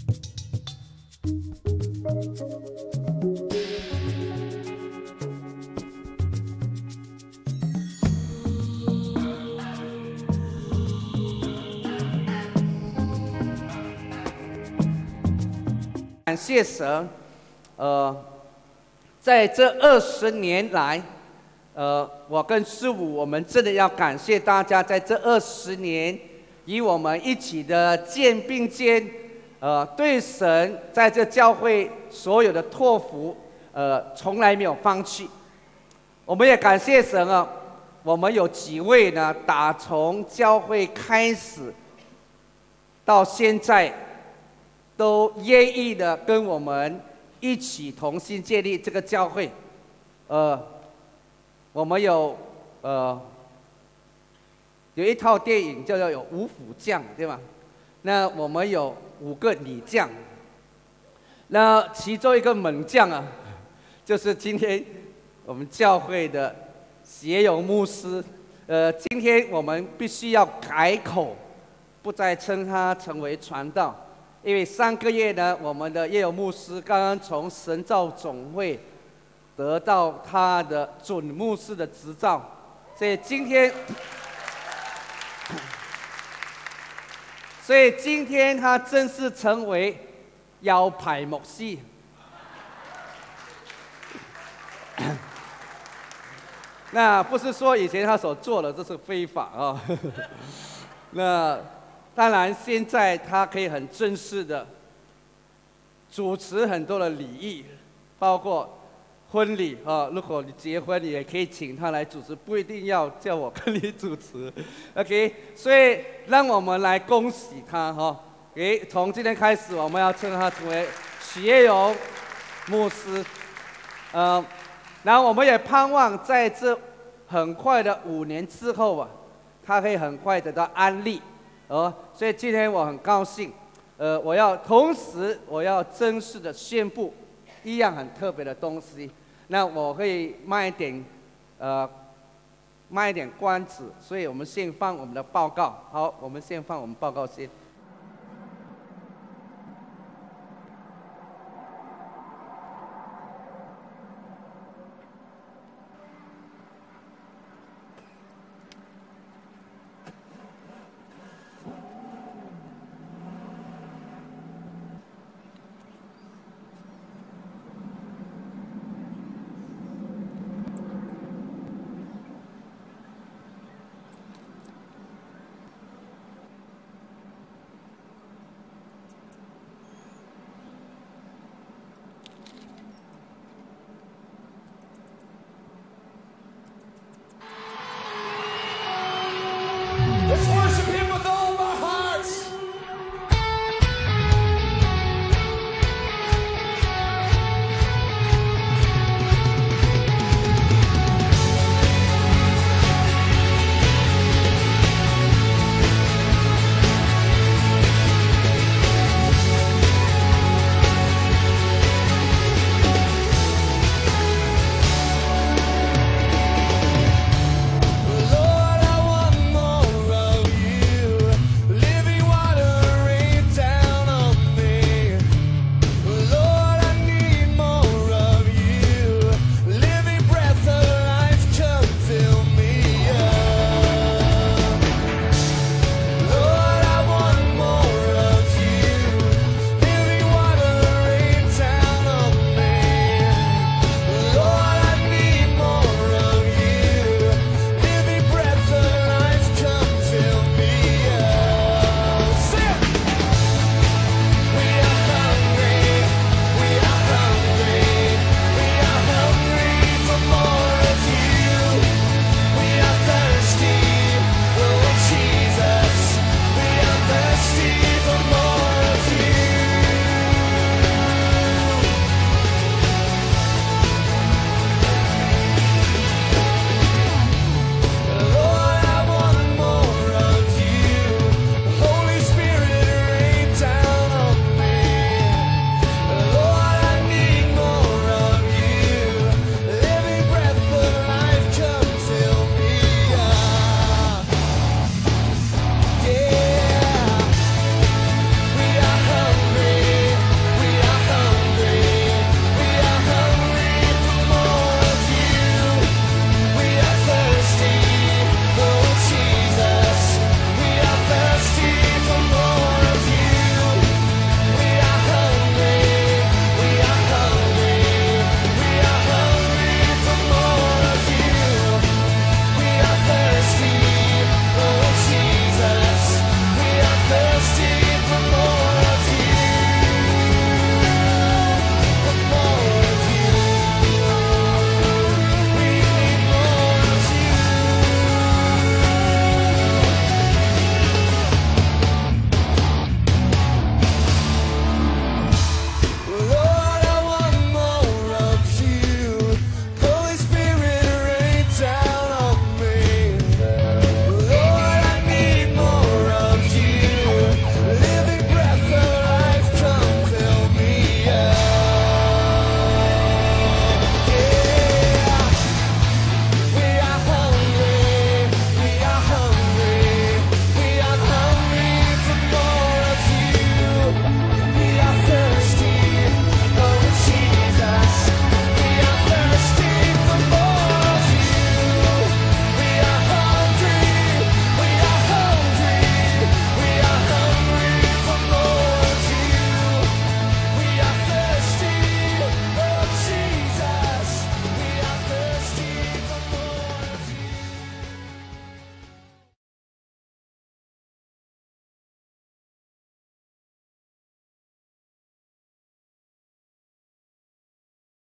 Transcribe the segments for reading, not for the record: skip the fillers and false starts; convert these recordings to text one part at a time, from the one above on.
感谢神，在这20年来，我跟师傅，我们真的要感谢大家，在这20年与我们一起的肩并肩，对神在这教会所有的托付，从来没有放弃。我们也感谢神啊，我们有几位呢，打从教会开始到现在，都愿意的跟我们一起同心建立这个教会。我们有一套电影叫做有5虎将，对吧？那我们有5个女将，那其中一个猛将啊，就是今天我们教会的协勇牧师。今天我们必须要改口，不再称他成为传道。因为3个月呢，我们的叶友牧师刚刚从神召总会得到他的准牧师的执照，所以今天他正式成为腰牌牧师。那不是说以前他所做的这是非法啊。那当然，现在他可以很正式的主持很多的礼仪，包括婚礼啊。如果你结婚，你也可以请他来主持，不一定要叫我跟你主持。OK， 所以让我们来恭喜他哈。从今天开始，我们要称他成为许业勇牧师。然后我们也盼望在这很快的5年之后啊，他可以很快得到安利。所以今天我很高兴，同时我要正式的宣布一样很特别的东西。那我会卖一点关子，所以我们先放我们的报告。好，我们先放我们报告先。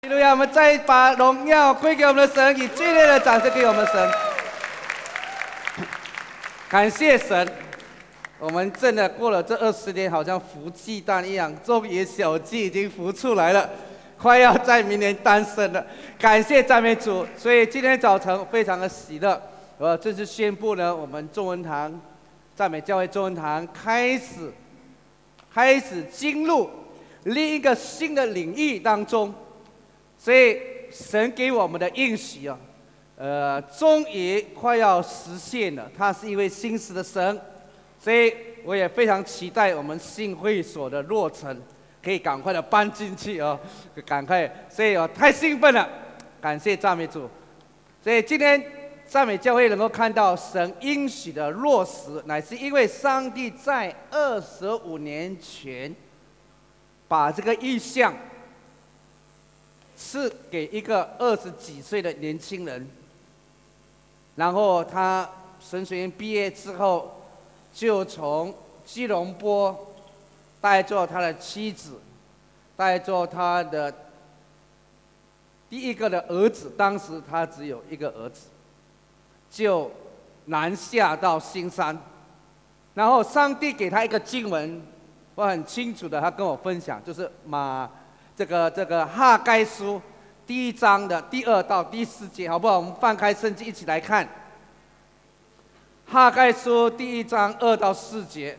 哈利路亚！我们再把荣耀归给我们的神，以最烈的掌声给我们的神。感谢神，我们真的过了这20年，好像孵鸡蛋一样，终于小鸡已经孵出来了，快要在明年诞生了。感谢赞美主！所以今天早晨非常的喜乐，我正式宣布呢，我们中文堂赞美教会中文堂开始进入另一个新的领域当中。所以神给我们的应许啊，终于快要实现了。他是一位信实的神，所以我也非常期待我们信会所的落成，可以赶快的搬进去哦，赶快。所以太兴奋了，感谢赞美主。所以今天赞美教会能够看到神应许的落实，乃是因为上帝在25年前把这个意象是给一个20几岁的年轻人，然后他神学院毕业之后，就从吉隆坡带着他的妻子，带着他的第一个的儿子，当时他只有一个儿子，就南下到新山，然后上帝给他一个经文，我很清楚的，他跟我分享，就是这个哈该书第1章的第2到第4节，好不好？我们翻开圣经一起来看。哈该书第1章2到4节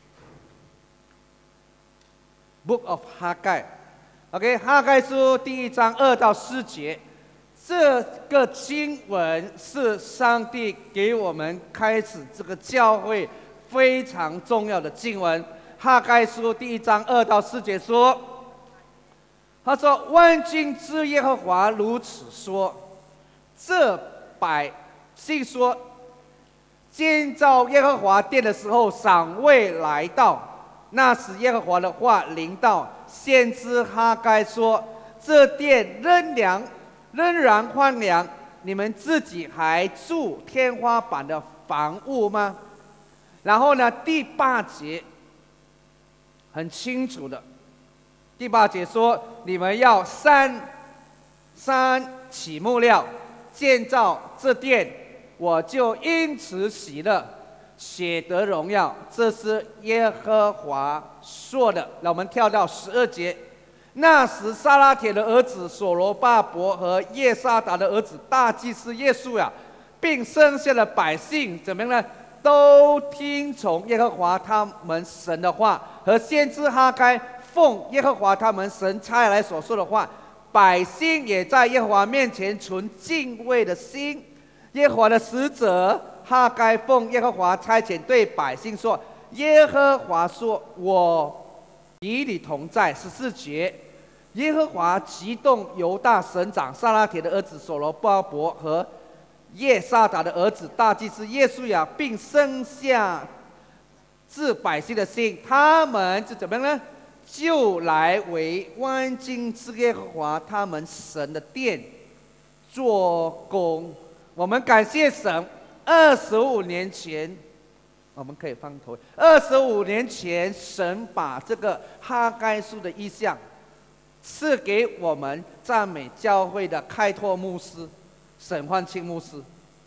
，Book of Haggai。OK， 哈该书第1章2到4节，这个经文是上帝给我们开始这个教会非常重要的经文。哈该书第1章2到4节说。他说：“万军之耶和华如此说，这百姓说，建造耶和华殿的时候尚未来到，那时耶和华的话临到先知哈该说：这殿仍然荒凉，你们自己还住天花板的房屋吗？”然后呢，第8节很清楚的。第8节说：“你们要三起木料，建造这殿，我就因此喜乐，且得荣耀。”这是耶和华说的。那我们跳到12节。那时撒拉铁的儿子所罗巴伯和耶沙达的儿子大祭司耶稣呀，并剩下的百姓怎么样呢？都听从耶和华他们神的话，和先知哈该奉耶和华他们神差来所说的话，百姓也在耶和华面前存敬畏的心。耶和华的使者哈该奉耶和华差遣对百姓说：“耶和华说，我与你同在。”14节，耶和华激动犹大省长撒拉铁的儿子所罗巴伯和耶沙达的儿子大祭司耶稣亚，并生下治百姓的心，他们是怎么样呢？就来为万军之耶和华他们神的殿做工。我们感谢神，25年前，我们可以翻头。25年前，神把这个哈该书的意象赐给我们赞美教会的开拓牧师沈焕清牧师。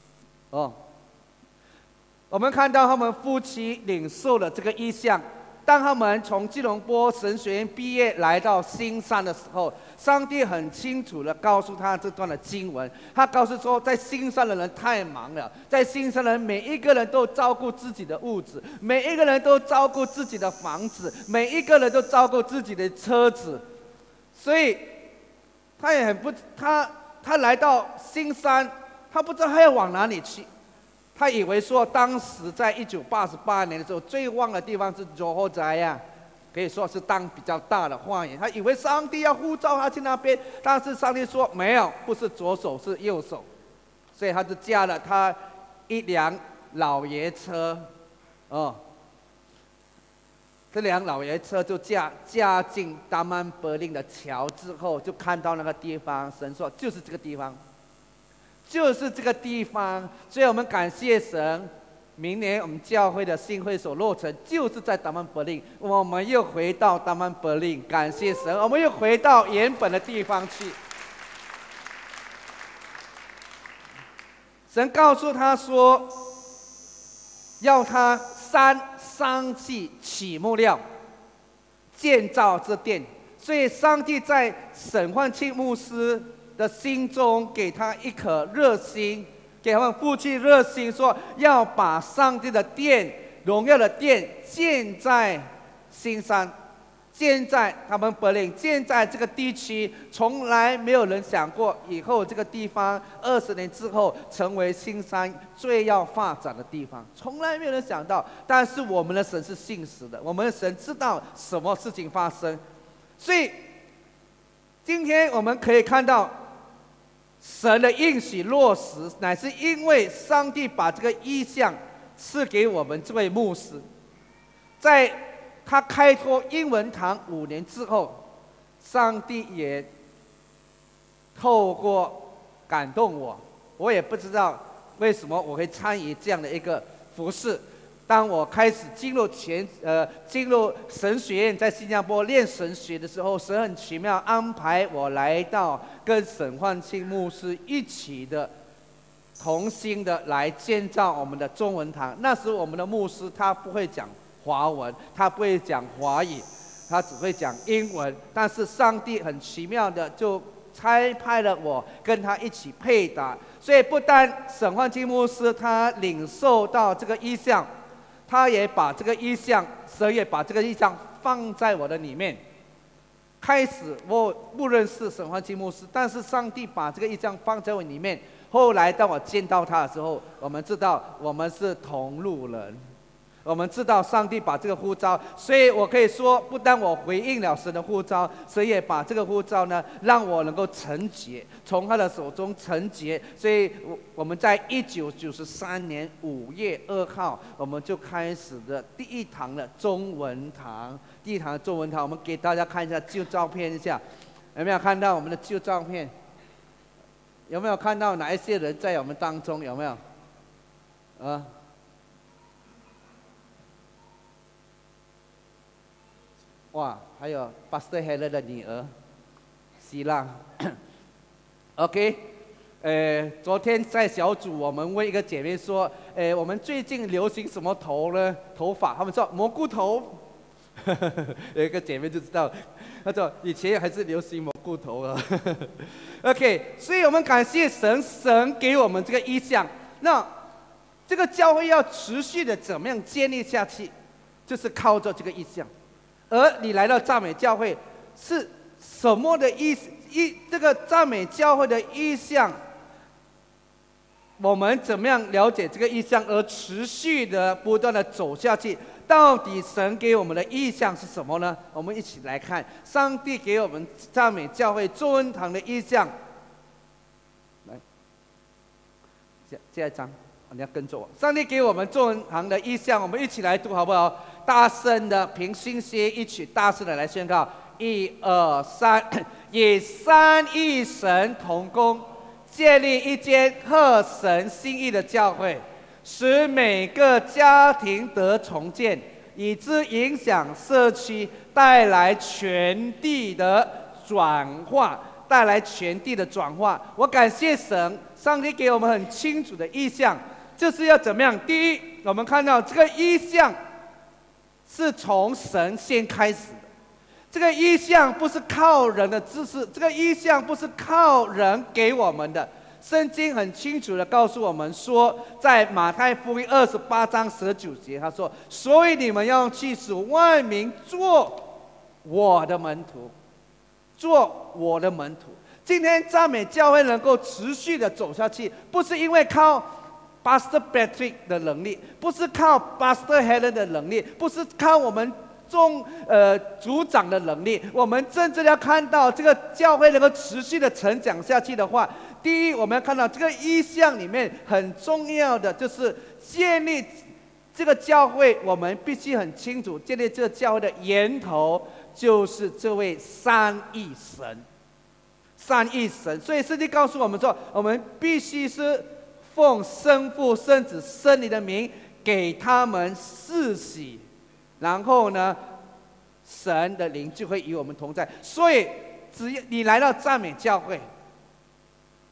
我们看到他们夫妻领受了这个意象。当他们从吉隆坡神学院毕业来到新山的时候，上帝很清楚地告诉他这段的经文。他告诉说，在新山的人太忙了，在新山的人每一个人都照顾自己的屋子，每一个人都照顾自己的房子，每一个人都照顾自己的车子，所以他也很不他来到新山，他不知道他要往哪里去。他以为说，当时在1988年的时候，最旺的地方是左后宅呀，可以说是当比较大的花园。他以为上帝要呼召他去那边，但是上帝说没有，不是左手是右手，所以他就驾了他一辆老爷车，这辆老爷车就驾进达曼柏林的桥之后，就看到那个地方，神说就是这个地方。就是这个地方，所以我们感谢神。明年我们教会的信会所落成，就是在达曼柏林。我们又回到达曼柏林，感谢神，我们又回到原本的地方去。 神告诉他说，要他上去起木料，建造这殿。所以上帝在沈焕庆牧师的心中给他一颗热心，给他们父亲热心，说要把上帝的殿、荣耀的殿建在新山，建在他们本岭，建在这个地区。从来没有人想过以后这个地方20年之后成为新山最要发展的地方，从来没有人想到。但是我们的神是信实的，我们的神知道什么事情发生。所以今天我们可以看到神的应许落实，乃是因为上帝把这个意象赐给我们这位牧师。在他开拓英文堂5年之后，上帝也透过感动我，我也不知道为什么我会参与这样的一个服事。当我开始进入神学院，在新加坡练神学的时候，神很奇妙安排我来到跟沈焕庆牧师一起的同心的来建造我们的中文堂。那时我们的牧师他不会讲华文，他不会讲华语，他只会讲英文。但是上帝很奇妙的就差派了我跟他一起配搭，所以不但沈焕庆牧师他领受到这个意象，他也把这个意象，神也把这个意象放在我的里面。开始我不认识沈焕庆牧师，但是上帝把这个意象放在我里面。后来当我见到他的时候，我们知道我们是同路人，我们知道上帝把这个呼召，所以我可以说，不但我回应了神的呼召，神也把这个呼召呢，让我能够承接，从他的手中承接。所以我们在1993年5月2号，我们就开始的第一堂的中文堂。第一堂的中文堂，我们给大家看一下旧照片一下，有没有看到我们的旧照片？有没有看到哪一些人在我们当中？有没有？哇，还有 Pastor Helen 的女儿希拉。OK， 昨天在小组我们问一个姐妹说，我们最近流行什么头发？他们说蘑菇头。有一个姐妹就知道，她说以前还是流行蘑菇头啊。OK， 所以我们感谢神，神给我们这个意象。那这个教会要持续的怎么样建立下去，就是靠着这个意象。而你来到赞美教会是什么的这个赞美教会的意象，我们怎么样了解这个意象，而持续的不断的走下去？到底神给我们的意象是什么呢？我们一起来看上帝给我们赞美教会中文堂的意象。来，下一章，你要跟着我。上帝给我们中文堂的意象，我们一起来读好不好？大声的凭信心一起大声的来宣告：1、2、3，以三一神同工，建立一间合神心意的教会，使每个家庭得重建，以致影响社区，带来全地的转化，带来全地的转化。我感谢神，上帝给我们很清楚的意象，就是要怎么样？第一，我们看到这个意象是从神先开始的，这个意象不是靠人的知识，这个意象不是靠人给我们的。圣经很清楚的告诉我们说，在马太福音28章19节，他说：“所以你们要去使万民做我的门徒，做我的门徒。”今天赞美教会能够持续的走下去，不是因为靠 Pastor Patrick 的能力，不是靠 Pastor Helen 的能力，不是靠我们组长的能力。我们真正要看到这个教会能够持续的成长下去的话，第一，我们要看到这个意象里面很重要的就是建立这个教会，我们必须很清楚，建立这个教会的源头就是这位三一神。三一神，所以圣经告诉我们说，我们必须是奉圣父、圣子、圣灵的名给他们施洗，然后呢，神的灵就会与我们同在。所以，只要你来到赞美教会，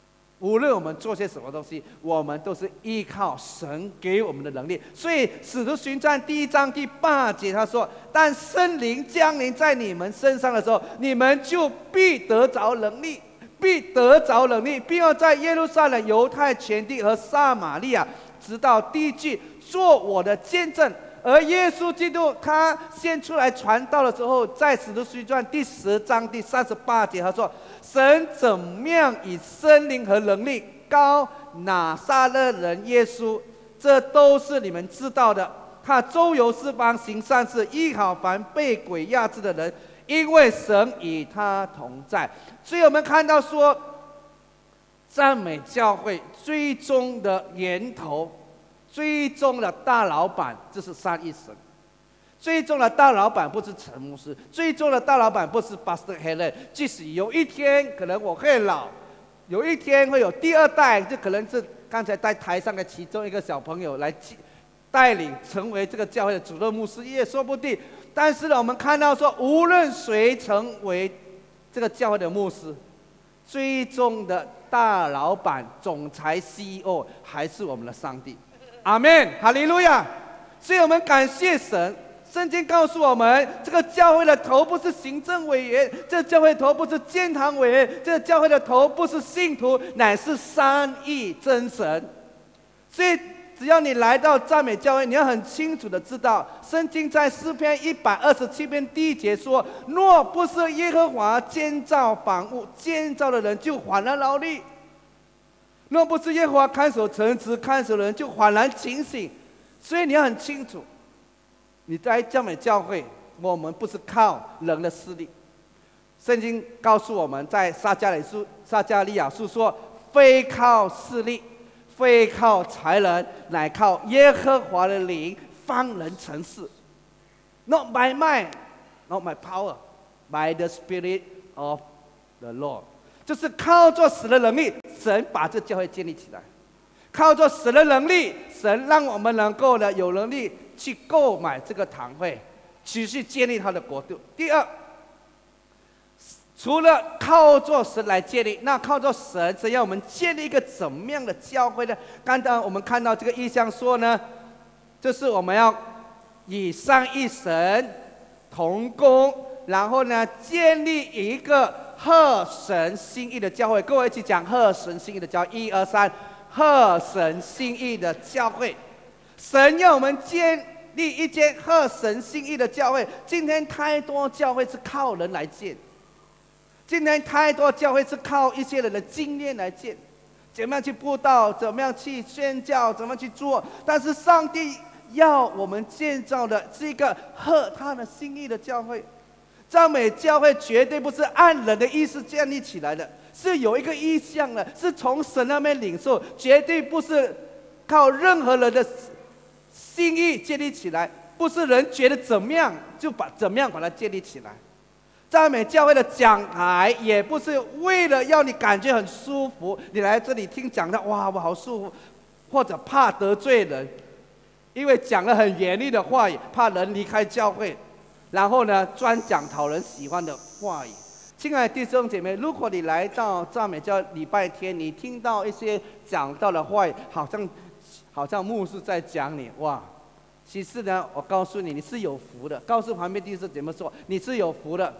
无论我们做些什么东西，我们都是依靠神给我们的能力。所以《使徒行传》1章第8节他说：“但圣灵降临在你们身上的时候，你们就必得着能力，必得着能力，并要在耶路撒冷、犹太全地和撒玛利亚，直到地极，做我的见证。”而耶稣基督他先出来传道的时候，在《使徒行传》第10章第38节他说：“神怎么样以圣灵和能力膏拿撒勒人耶稣，这都是你们知道的。他周游四方行善事，医好凡被鬼压制的人，因为神与他同在。”所以我们看到说，赞美教会最终的源头，最终的大老板就是三一神。最终的大老板不是陈牧师，最终的大老板不是 Pastor Helen。即使有一天可能我会老，有一天会有第2代，就可能是刚才在台上的其中一个小朋友来带领成为这个教会的主任牧师也说不定。但是呢，我们看到说，无论谁成为这个教会的牧师，最终的大老板、总裁、CEO 还是我们的上帝。阿们，哈利路亚！所以我们感谢神。圣经告诉我们，这个教会的头不是行政委员，这个教会的头不是监堂委员，这个教会的头不是信徒，乃是三一真神。所以，只要你来到赞美教会，你要很清楚的知道，圣经在诗篇127篇第1节说：“若不是耶和华建造房屋，建造的人就缓然劳力；若不是耶和华看守城池，看守的人就缓然警醒。”所以你要很清楚，你在赞美教会，我们不是靠人的势力。圣经告诉我们，在撒迦利亚书说：“非靠势力，非靠才能，乃靠耶和华的灵，方能成事。” Not by might, not by power, by the Spirit of the Lord。就是靠着神的能力，神把这教会建立起来。靠着神的能力，神让我们能够有能力去购买这个堂会，继续建立他的国度。第二，除了靠着神来建立，那靠着神要我们建立一个怎么样的教会呢？刚刚我们看到这个意象说呢，就是我们要以三一神同工，然后呢建立一个合神心意的教会。各位一起讲合神心意的教会，1、2、3，合神心意的教会。神要我们建立一间合神心意的教会。今天太多教会是靠人来建，今天太多教会是靠一些人的经验来建，怎么样去布道，怎么样去宣教，怎么样去做。但是上帝要我们建造的是一个合他的心意的教会。赞美教会绝对不是按人的意思建立起来的，是有一个意向的，是从神那边领受，绝对不是靠任何人的心意建立起来，不是人觉得怎么样就怎么样把它建立起来。赞美教会的讲台也不是为了要你感觉很舒服，你来这里听讲的，哇，我好舒服，或者怕得罪人，因为讲了很严厉的话语，怕人离开教会，然后呢专讲讨人喜欢的话语。亲爱的弟兄姐妹，如果你来到赞美教礼拜天，你听到一些讲到的话语，好像牧师在讲你，哇！其实呢，我告诉你，你是有福的。告诉旁边弟兄姐妹说，你是有福的。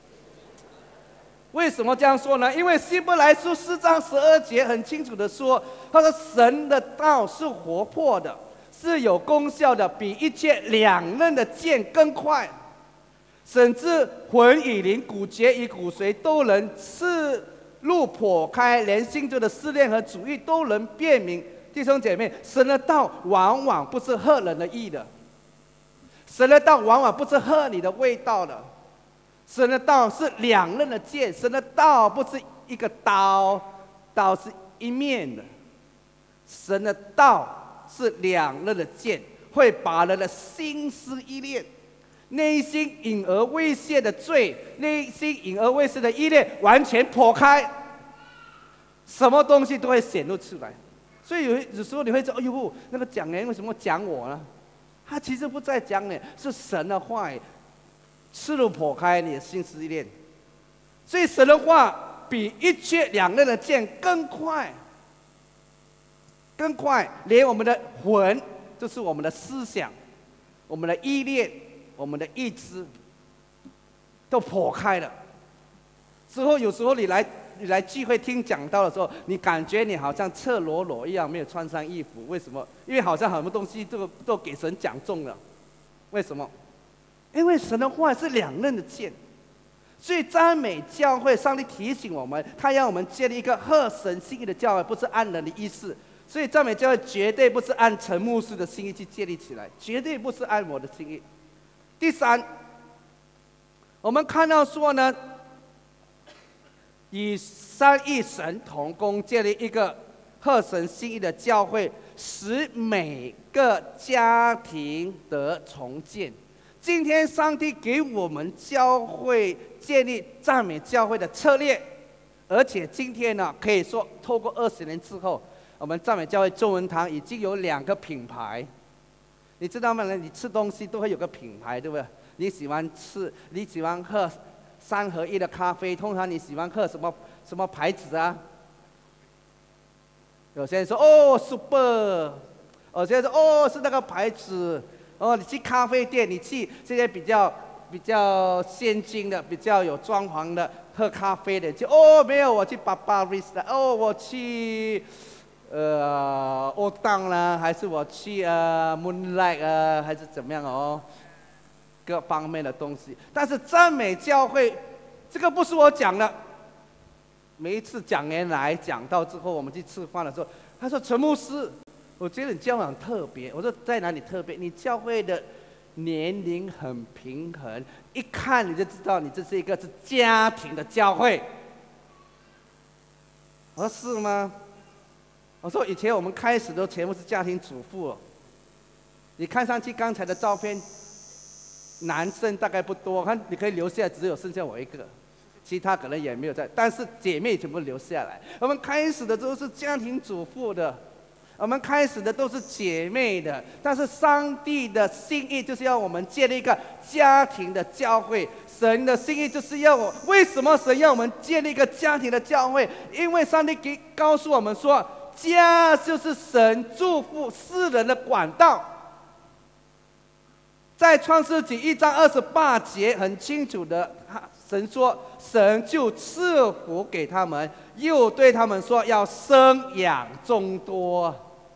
为什么这样说呢？因为希伯来书4章12节很清楚的说，他说神的道是活泼的，是有功效的，比一切两刃的剑更快，甚至魂与灵、骨节与骨髓都能刺入剖开，连心中的思念和主意都能辨明。弟兄姐妹，神的道往往不是合人的意的，神的道往往不是合你的味道的。神的道是两刃的剑，神的道不是一个刀，刀是一面的。神的道是两刃的剑，会把人的心思意念、内心隐而未泄的罪、内心隐而未泄的意念完全剖开，什么东西都会显露出来。所以有时候你会说：“哎呦，那个讲人为什么讲我呢？”他其实不在讲你，是神的话语刺入剖开你的心思意念。所以神的话比一切两刃的剑更快。 更快，连我们的魂，就是我们的思想、我们的意念、我们的意志，都破开了。之后有时候你来聚会听讲道的时候，你感觉你好像赤裸裸一样，没有穿上衣服。为什么？因为好像很多东西都给神讲中了。为什么？因为神的话是两刃的剑。所以赞美教会，上帝提醒我们，他让我们建立一个合神心意的教会，不是按人的意思。所以赞美教会绝对不是按陈牧师的心意去建立起来，绝对不是按我的心意。第三，我们看到说呢，与三一神同工建立一个合神心意的教会，使每个家庭得重建。今天上帝给我们教会建立赞美教会的策略，而且今天呢，可以说透过20年之后，我们赞美教会中文堂已经有2个品牌，你知道吗？你吃东西都会有个品牌，对不对？你喜欢喝3合1的咖啡，通常你喜欢喝什么牌子啊？有些人说哦 Super， 有些人说哦是那个牌子。哦，你去咖啡店，你去这些比较先进的、比较有装潢的喝咖啡的，就哦没有，我去Barista，哦我去欧当啦，还是我去Moonlight 还是怎么样哦，各方面的东西。但是赞美教会，这个不是我讲的。每一次讲员来讲到之后，我们去吃饭的时候，他说陈牧师，我觉得你教会很特别。我说在哪里特别？你教会的年龄很平衡，一看你就知道你这是一个是家庭的教会。我说是吗？我说以前我们开始都全部是家庭主妇哦。你看上去刚才的照片，男生大概不多，看你可以留下，只有剩下我一个，其他可能也没有在，但是姐妹全部留下来。我们开始的都是家庭主妇的。我们开始的都是姐妹的，但是上帝的心意就是要我们建立一个家庭的教会。神的心意就是要为什么神要我们建立一个家庭的教会？因为上帝告诉我们说，家就是神祝福世人的管道。在创世纪1章28节很清楚的，神说，神就赐福给他们，又对他们说要生养众多。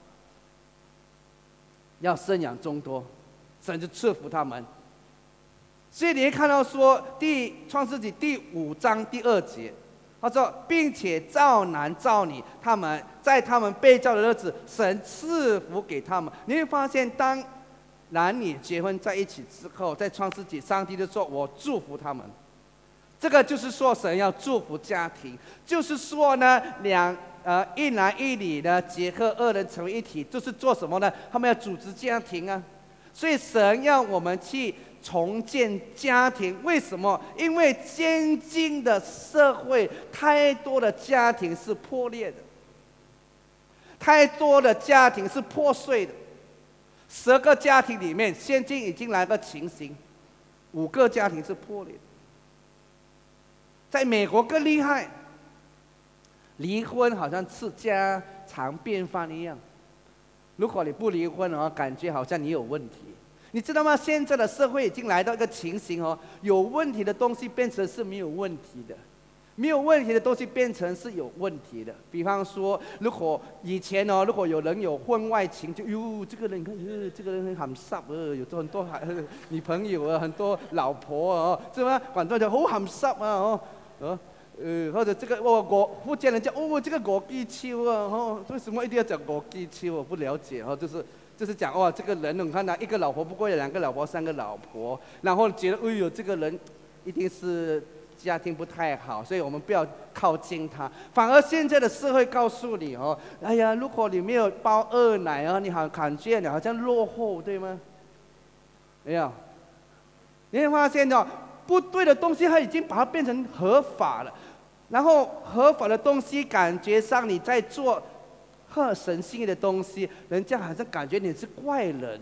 要生养众多，神就赐福他们。所以你会看到说，创世纪第5章第2节，他说，并且造男造女，他们被造的日子，神赐福给他们。你会发现，当男女结婚在一起之后，在创世纪，上帝就说：“我祝福他们。”这个就是说，神要祝福家庭，就是说呢，一男一女呢结合2人成为一体，就是做什么呢？他们要组织家庭啊。所以神要我们去重建家庭，为什么？因为现今的社会太多的家庭是破裂的，太多的家庭是破碎的。10个家庭里面，现今已经来个情形，5个家庭是破裂的。在美国更厉害。离婚好像是家常便饭一样，如果你不离婚哦，感觉好像你有问题。你知道吗？现在的社会已经来到一个情形哦，有问题的东西变成是没有问题的，没有问题的东西变成是有问题的。比方说，如果以前哦，如果有人有婚外情，就这个人你看，这个人很鹹濕有很多女朋友啊，很多老婆哦，是吧？廣東就好鹹濕啊或者这个福建人叫这个我記秋啊，为什么一定要讲我記秋？我不了解就是讲这个人你看他1个老婆，不过有2个老婆、3个老婆，然后觉得这个人一定是家庭不太好，所以我们不要靠近他。反而现在的社会告诉你哎呀，如果你没有包2奶你感觉你好像落后，对吗？没有，你会发现不对的东西，它已经把它变成合法了。然后合法的东西，感觉上你在做合神心意的东西，人家好像感觉你是怪人，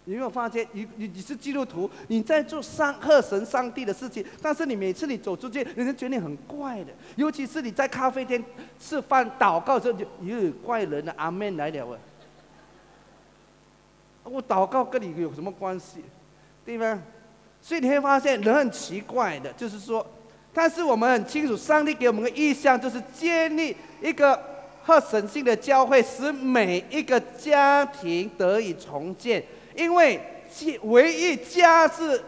你有没有发现，你是基督徒，你在做贺神上帝的事情，但是你每次你走出去，人家觉得你很怪的。尤其是你在咖啡店吃饭祷告的时候，就怪人的阿门来了啊！我祷告跟你有什么关系？对吗？所以你会发现人很奇怪的，就是说，但是我们很清楚，上帝给我们的意向就是建立一个贺神性的教会，使每一个家庭得以重建。因为唯一家是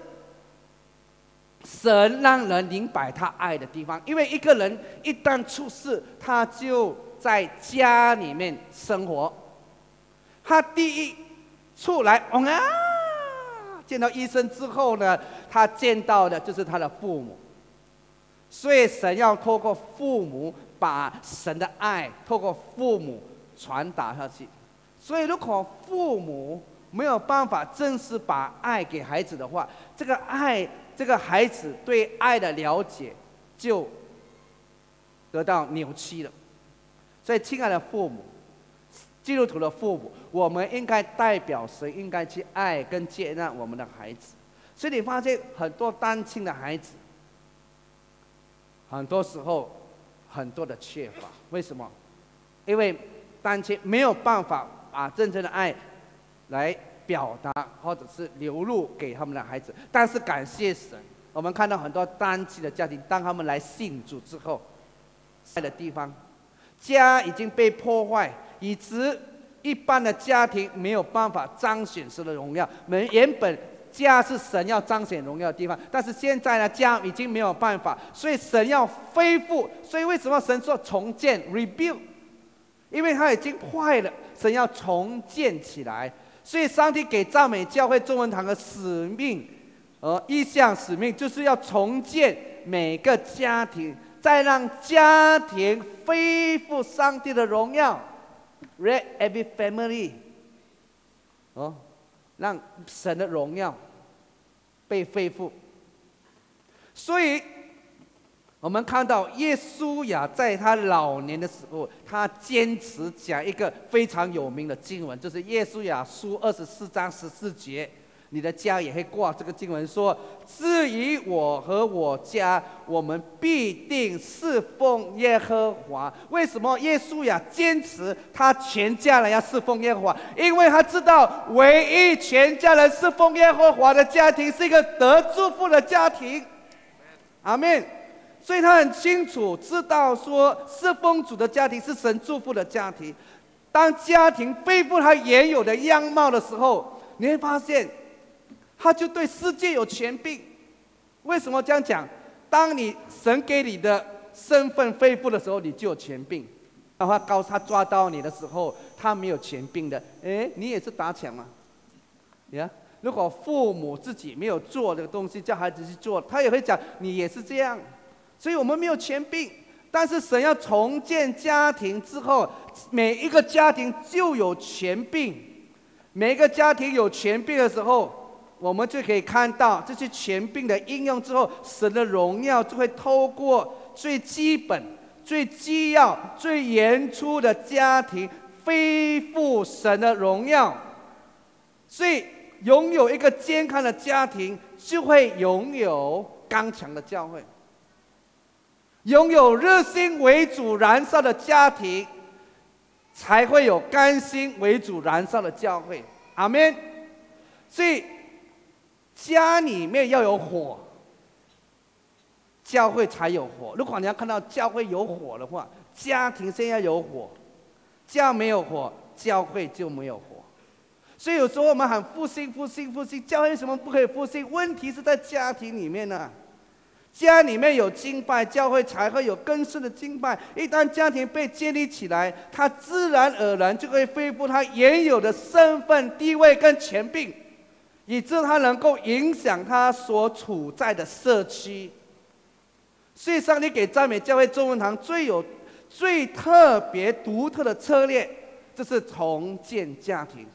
神让人明白他爱的地方。因为一个人一旦出事，他就在家里面生活。他第一出来，见到医生之后呢，他见到的就是他的父母。所以神要透过父母把神的爱透过父母传达下去。所以如果父母没有办法正式把爱给孩子的话，这个孩子对爱的了解就得到扭曲了。所以，亲爱的父母，基督徒的父母，我们应该代表神，应该去爱跟接纳我们的孩子。所以你发现很多单亲的孩子，很多时候很多的缺乏，为什么？因为单亲没有办法把真正的爱来表达或者是流露给他们的孩子。但是感谢神，我们看到很多单亲的家庭，当他们来信主之后，在的地方，家已经被破坏，以致一般的家庭没有办法彰显神的荣耀。原本家是神要彰显荣耀的地方，但是现在呢，家已经没有办法，所以神要恢复。所以为什么神说重建 （rebuild）？ 因为它已经坏了，神要重建起来。所以上帝给赞美教会中文堂的使命，意向使命就是要重建每个家庭，再让家庭恢复上帝的荣耀。Let every family， 让神的荣耀被恢复。所以我们看到耶稣亚在他老年的时候，他坚持讲一个非常有名的经文，就是耶稣亚书24章14节。你的家也会挂这个经文说：至于我和我家，我们必定侍奉耶和华。为什么耶稣亚坚持他全家人要侍奉耶和华？因为他知道唯一全家人侍奉耶和华的家庭是一个得祝福的家庭。阿们。所以他很清楚知道说，侍奉主的家庭是神祝福的家庭。当家庭恢复他原有的样貌的时候，你会发现他就对世界有权柄。为什么这样讲？当你神给你的身份恢复的时候，你就有权柄。然后他抓到你的时候，他没有权柄的。你也是打抢嘛？如果父母自己没有做这个东西，叫孩子去做，他也会讲你也是这样。所以我们没有权柄，但是神要重建家庭之后，每一个家庭就有权柄。每一个家庭有权柄的时候，我们就可以看到这些权柄的应用之后，神的荣耀就会透过最基本、最基要、最原初的家庭恢复神的荣耀。所以拥有一个健康的家庭，就会拥有刚强的教会。拥有热心为主燃烧的家庭，才会有甘心为主燃烧的教会。阿们。所以家里面要有火，教会才有火。如果你要看到教会有火的话，家庭先要有火，家没有火，教会就没有火。所以有时候我们喊复兴，复兴，复兴，教会为什么不可以复兴？问题是在家庭里面呢。家里面有敬拜，教会才会有更深的敬拜。一旦家庭被建立起来，他自然而然就会恢复他原有的身份、地位跟权柄，以致他能够影响他所处在的社区。所以上帝给赞美教会中文堂最特别独特的策略，就是重建家庭。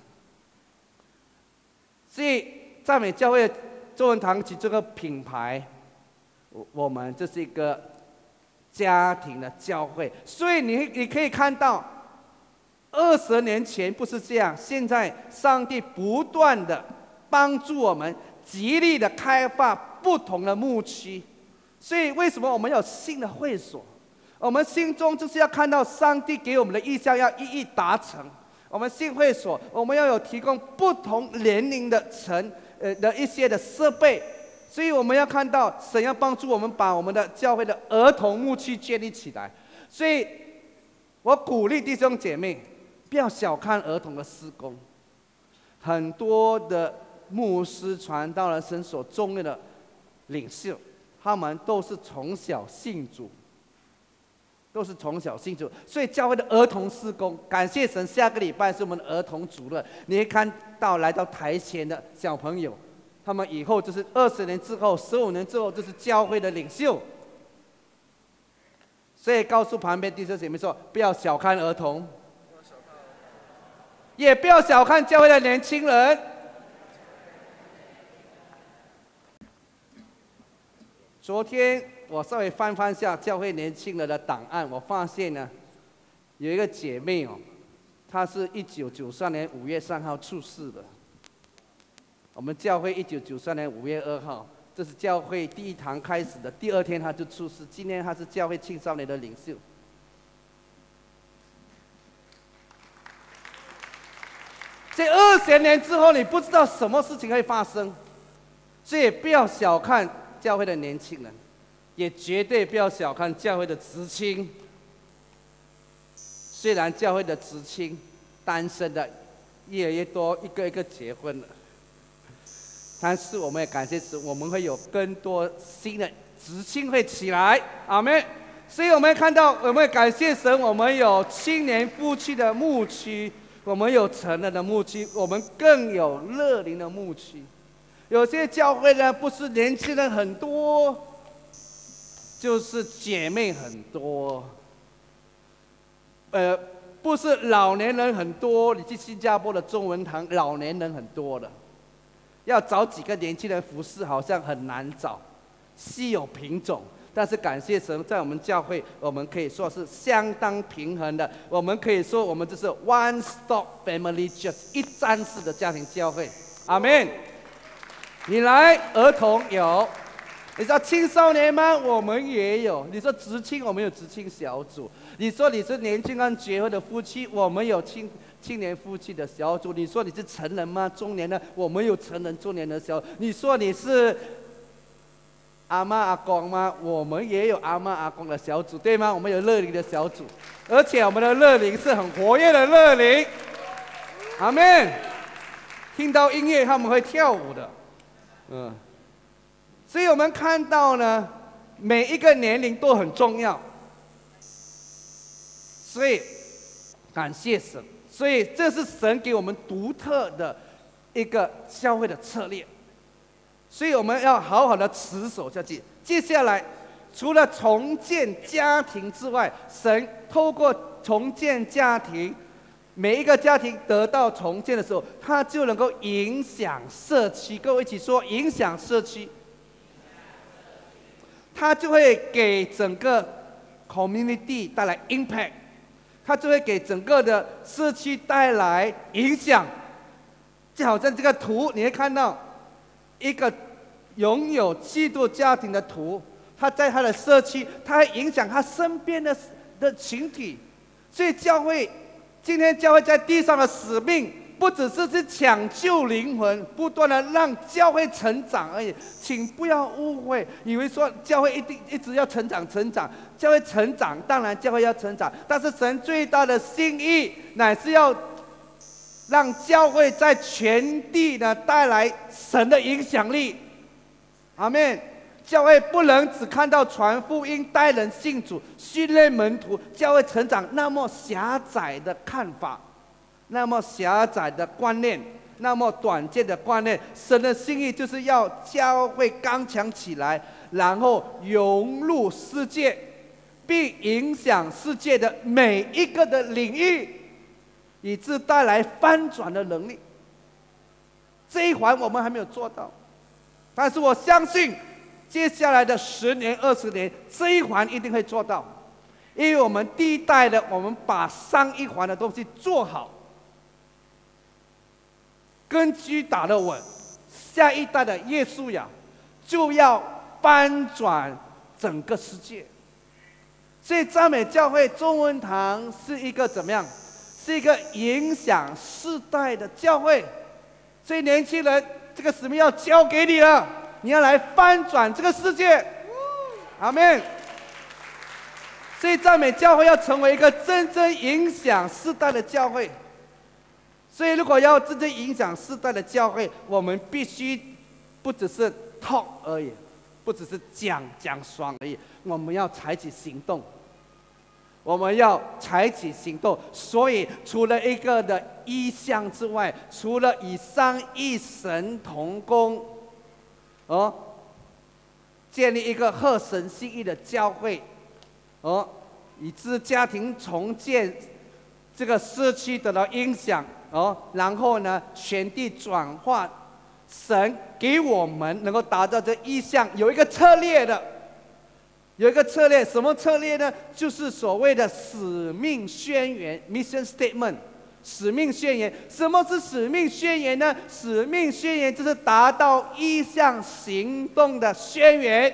所以赞美教会中文堂其中一个品牌，我们这是一个家庭的教会。所以你可以看到20年前不是这样，现在上帝不断的帮助我们极力的开发不同的牧区。所以为什么我们有新的会所？我们心中就是要看到上帝给我们的意向要一一达成。我们新会所，我们要有提供不同年龄的的一些的设备，所以我们要看到神要帮助我们把我们的教会的儿童牧区建立起来。所以我鼓励弟兄姐妹，不要小看儿童的事工。很多的牧师传道人神所重用的领袖，他们都是从小信主。所以教会的儿童事工，感谢神，下个礼拜是我们的儿童主日，你会看到来到台前的小朋友，他们以后就是20年之后、15年之后，就是教会的领袖。所以告诉旁边弟兄姐妹说，不要小看儿童，也不要小看教会的年轻人。昨天我稍微翻下教会年轻人的档案，我发现呢，有一个姐妹哦，她是1993年5月3号出世的。我们教会1993年5月2号，这是教会第一堂开始的，第2天她就出世。今天她是教会青少年的领袖。这20年之后，你不知道什么事情会发生，所以不要小看教会的年轻人，也绝对不要小看教会的职青。虽然教会的职青单身的越来越多，一个一个结婚了，但是我们也感谢神，我们会有更多新的职青会起来，阿们。所以我们看到，我们也感谢神，我们有青年夫妻的牧区，我们有成人的牧区，我们更有乐龄的牧区。有些教会呢，不是年轻人很多，就是姐妹很多。不是老年人很多，你去新加坡的中文堂，老年人很多的，要找几个年轻人服侍好像很难找，稀有品种。但是感谢神，在我们教会，我们可以说是相当平衡的。我们可以说，我们就是 one stop family church， 一站式的家庭教会。阿们。你来，儿童有；你说青少年吗？我们也有。你说职青，我们有职青小组；你说你是年轻刚结婚的夫妻，我们有青年夫妻的小组；你说你是成人吗？中年呢？我们有成人中年的小组；你说你是阿嬷阿公吗？我们也有阿嬷阿公的小组，对吗？我们有乐龄的小组，而且我们的乐龄是很活跃的乐龄。阿们。听到音乐他们会跳舞的。所以我们看到呢，每一个年龄都很重要。所以感谢神，所以这是神给我们独特的一个教会的策略。所以我们要好好的持守下去。接下来，除了重建家庭之外，神透过重建家庭，每一个家庭得到重建的时候，它就能够影响社区。各位一起说，影响社区。它就会给整个 community 带来 impact， 它就会给整个的社区带来影响。就好像这个图，你会看到一个拥有基督家庭的图，它在他的社区，它会影响他身边的群体。所以教会。今天教会在地上的使命，不只是去抢救灵魂，不断的让教会成长而已。请不要误会，以为说教会一直要成长。教会成长，当然教会要成长，但是神最大的心意，乃是要让教会在全地呢带来神的影响力。阿们。教会不能只看到传福音、带人信主、训练门徒，教会成长那么狭窄的看法，那么狭窄的观念，那么短见的观念。神的心意就是要教会刚强起来，然后融入世界，并影响世界的每一个的领域，以致带来翻转的能力。这一环我们还没有做到，但是我相信。接下来的10年、20年，这一环一定会做到，因为我们第一代的，我们把上一环的东西做好，根基打得稳， 下一代的耶稣呀，就要翻转整个世界。所以赞美教会中文堂是一个怎么样？是一个影响世代的教会。所以年轻人，这个使命要交给你了，你要来翻转这个世界。阿们。所以赞美教会要成为一个真正影响世代的教会。所以如果要真正影响世代的教会，我们必须不只是 talk 而已，不只是讲爽而已，我们要采取行动。我们要采取行动。所以除了一个的意向之外，除了以三一神同工，建立一个合神心意的教会，以致家庭重建这个社区得到影响，然后呢，全地转化。神给我们能够达到这意向，有一个策略的，有一个策略，什么策略呢？就是所谓的使命宣言 （Mission Statement）。使命宣言，什么是使命宣言呢？使命宣言就是达到意向行动的宣言，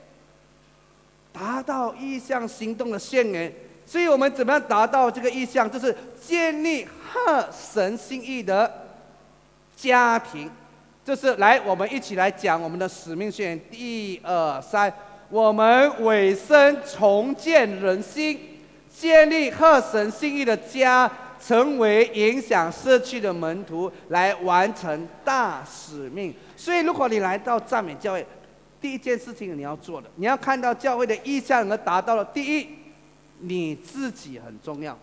达到意向行动的宣言。所以我们怎么样达到这个意向？就是建立合神心意的家庭。就是来，我们一起来讲我们的使命宣言。1、2、3，我们委身重建人心，建立合神心意的家。成为影响社区的门徒，来完成大使命。所以，如果你来到赞美教会，第一件事情你要做的，你要看到教会的意向而达到了。第一，你自己很重要，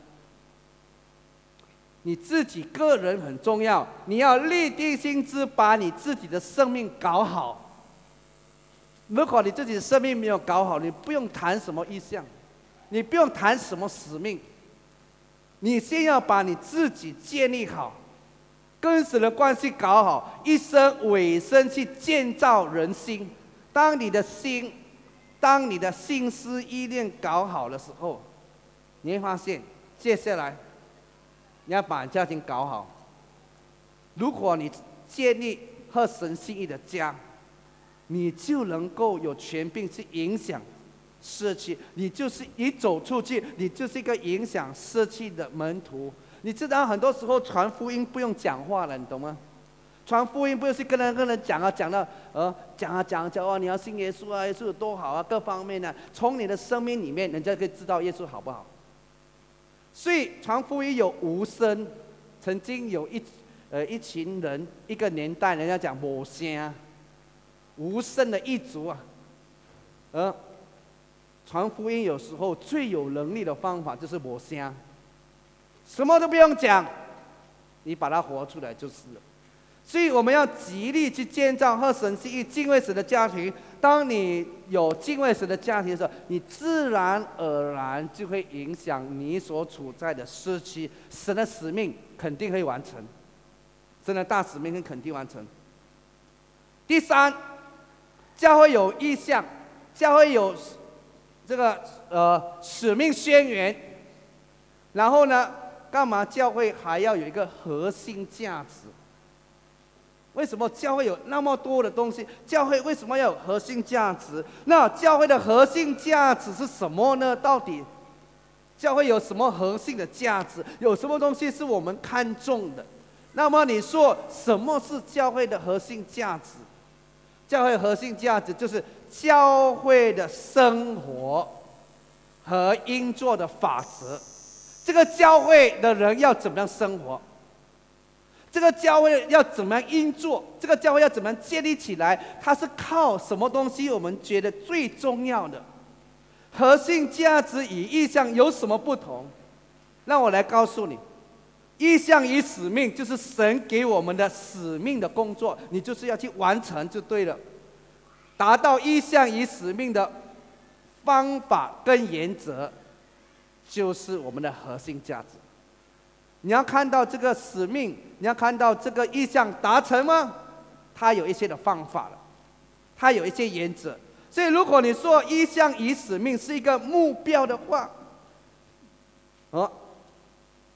你自己个人很重要，你要立定心志，把你自己的生命搞好。如果你自己的生命没有搞好，你不用谈什么意向，你不用谈什么使命。你先要把你自己建立好，跟神的关系搞好，一生委身去建造人心。当你的心思意念搞好的时候，你会发现，接下来你要把家庭搞好。如果你建立合神心意的家，你就能够有权柄去影响社区，你走出去，你就是一个影响社区的门徒。你知道很多时候传福音不用讲话了，你懂吗？传福音不是跟人讲啊，讲你要信耶稣啊，耶稣有多好啊，各方面呢，从你的生命里面，人家可以知道耶稣好不好。所以传福音有无声，曾经有一群人，一个年代，人家讲无声，无声的一族啊，传福音有时候最有能力的方法就是无声，什么都不用讲，你把它活出来就是了。所以我们要极力去建造合神心意、敬畏神的家庭。当你有敬畏神的家庭的时候，你自然而然就会影响你所处在的社区，神的使命肯定会完成，神的大使命肯定完成。第三，教会有意向，教会有这个使命宣言，然后呢，干嘛教会还要有一个核心价值？为什么教会有那么多的东西？教会为什么要有核心价值？那教会的核心价值是什么呢？到底教会有什么核心的价值？有什么东西是我们看重的？那么你说什么是教会的核心价值？教会核心价值就是教会的生活和应做的法则。这个教会的人要怎么样生活？这个教会要怎么样运作？这个教会要怎么样建立起来？它是靠什么东西？我们觉得最重要的核心价值与意向有什么不同？让我来告诉你，意向与使命就是神给我们的使命的工作，你就是要去完成就对了。达到意向与使命的方法跟原则，就是我们的核心价值。你要看到这个使命，你要看到这个意向达成吗？它有一些的方法了，它有一些原则。所以如果你说意向与使命是一个目标的话，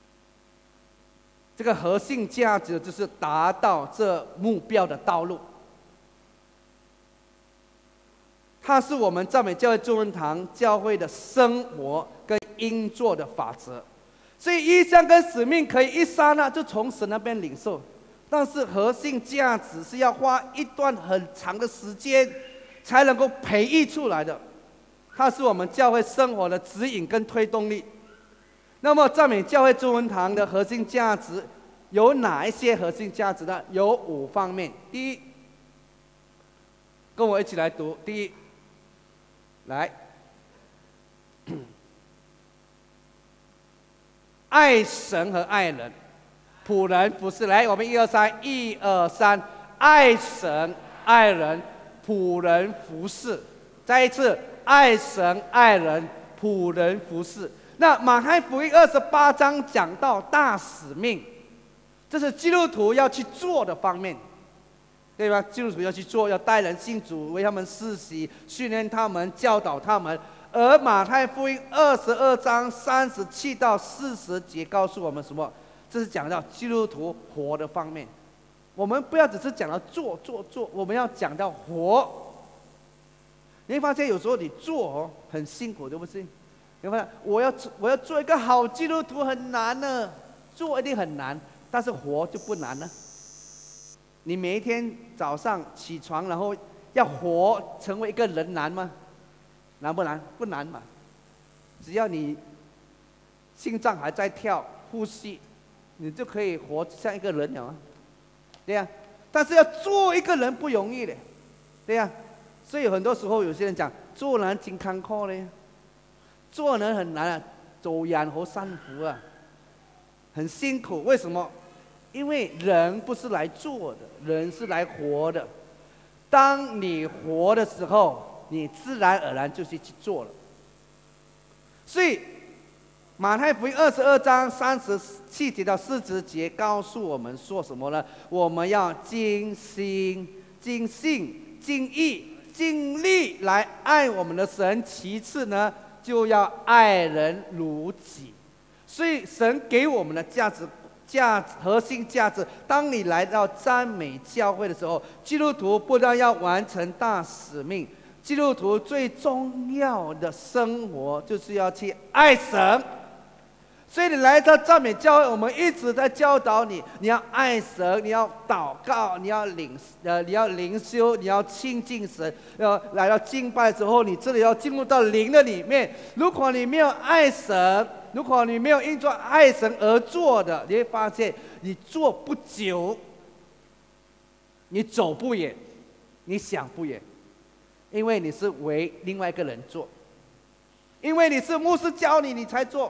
这个核心价值就是达到这目标的道路。 它是我们赞美教会中文堂教会的生活跟应做的法则。所以异象跟使命可以一刹那就从神那边领受，但是核心价值是要花一段很长的时间才能够培育出来的。它是我们教会生活的指引跟推动力。那么赞美教会中文堂的核心价值有哪一些核心价值呢？有5方面。第一，跟我一起来读。第一，来，爱神和爱人，仆人服侍。来，我们1、2、3，1、2、3，爱神、爱人、仆人服侍。再一次，爱神、爱人、仆人服侍。那马太福音28章讲到大使命，这是基督徒要去做的方面，对吧？基督徒要去做，要带人信主，为他们施洗，训练他们，教导他们。而马太福音22章37到40节告诉我们什么？这是讲到基督徒活的方面。我们不要只是讲到做，我们要讲到活。你会发现有时候你做很辛苦，对不对？你会发现我要做一个好基督徒很难呢，做一定很难，但是活就不难了。你每一天早上起床，然后要活成为一个人难吗？难不难？不难嘛。只要你心脏还在跳，呼吸，你就可以活像一个人了啊。对呀，但是要做一个人不容易的，对呀。所以很多时候有些人讲做人真坎坷呢，做人很难啊，走远和三福啊，很辛苦。为什么？因为人不是来做的，人是来活的。当你活的时候，你自然而然就是去做了。所以马太福音22章37节到40节告诉我们说什么呢？我们要尽心、尽性、尽意、尽力来爱我们的神。其次呢，就要爱人如己。所以神给我们的核心价值，当你来到赞美教会的时候，基督徒不但要完成大使命，基督徒最重要的生活就是要去爱神。所以你来到赞美教会，我们一直在教导你，你要爱神，你要祷告，你要灵修，你要亲近神。要来到敬拜的时候，你真的要进入到灵的里面。如果你没有爱神，如果你没有因着爱神而做的，你会发现你做不久，你走不远，你想不远，因为你是为另外一个人做，因为你是牧师教你，你才做。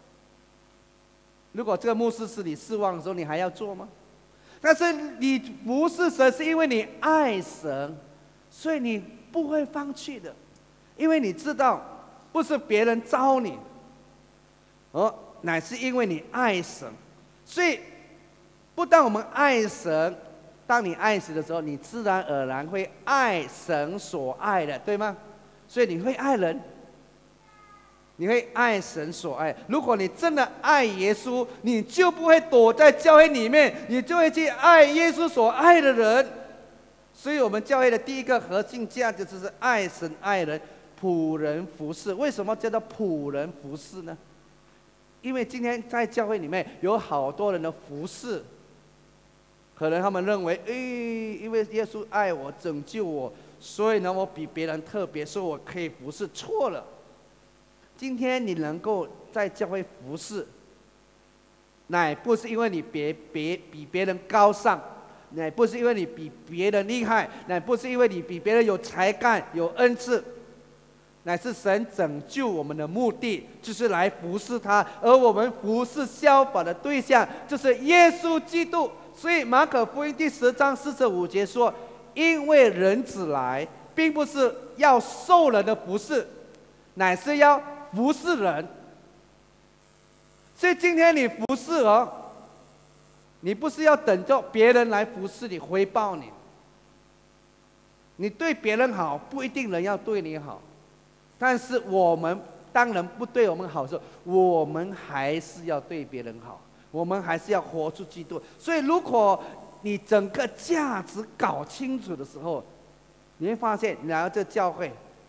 如果这个牧师使你失望的时候，你还要做吗？但是你服侍神，是因为你爱神，所以你不会放弃的，因为你知道不是别人招你，而乃是因为你爱神。所以不但我们爱神，当你爱神的时候，你自然而然会爱神所爱的，对吗？所以你会爱人，你会爱神所爱。如果你真的爱耶稣，你就不会躲在教会里面，你就会去爱耶稣所爱的人。所以我们教会的第一个核心价值就是爱神爱人，仆人服侍。为什么叫做仆人服侍呢？因为今天在教会里面有好多人的服侍，可能他们认为，因为耶稣爱我拯救我，所以呢我比别人特别，所以我可以服侍。错了。今天你能够在教会服侍，乃不是因为你比别人高尚，乃不是因为你比别人厉害，乃不是因为你比别人有才干有恩赐，乃是神拯救我们的目的就是来服侍他，而我们服侍效法的对象就是耶稣基督。所以马可福音第10章45节说，因为人子来并不是要受人的服侍，乃是要服侍人。所以今天你服侍你不是要等着别人来服侍你回报你，你对别人好不一定人要对你好，但是我们当人不对我们好的时候，我们还是要对别人好，我们还是要活出基督。所以如果你整个价值搞清楚的时候，你会发现你来到这教会，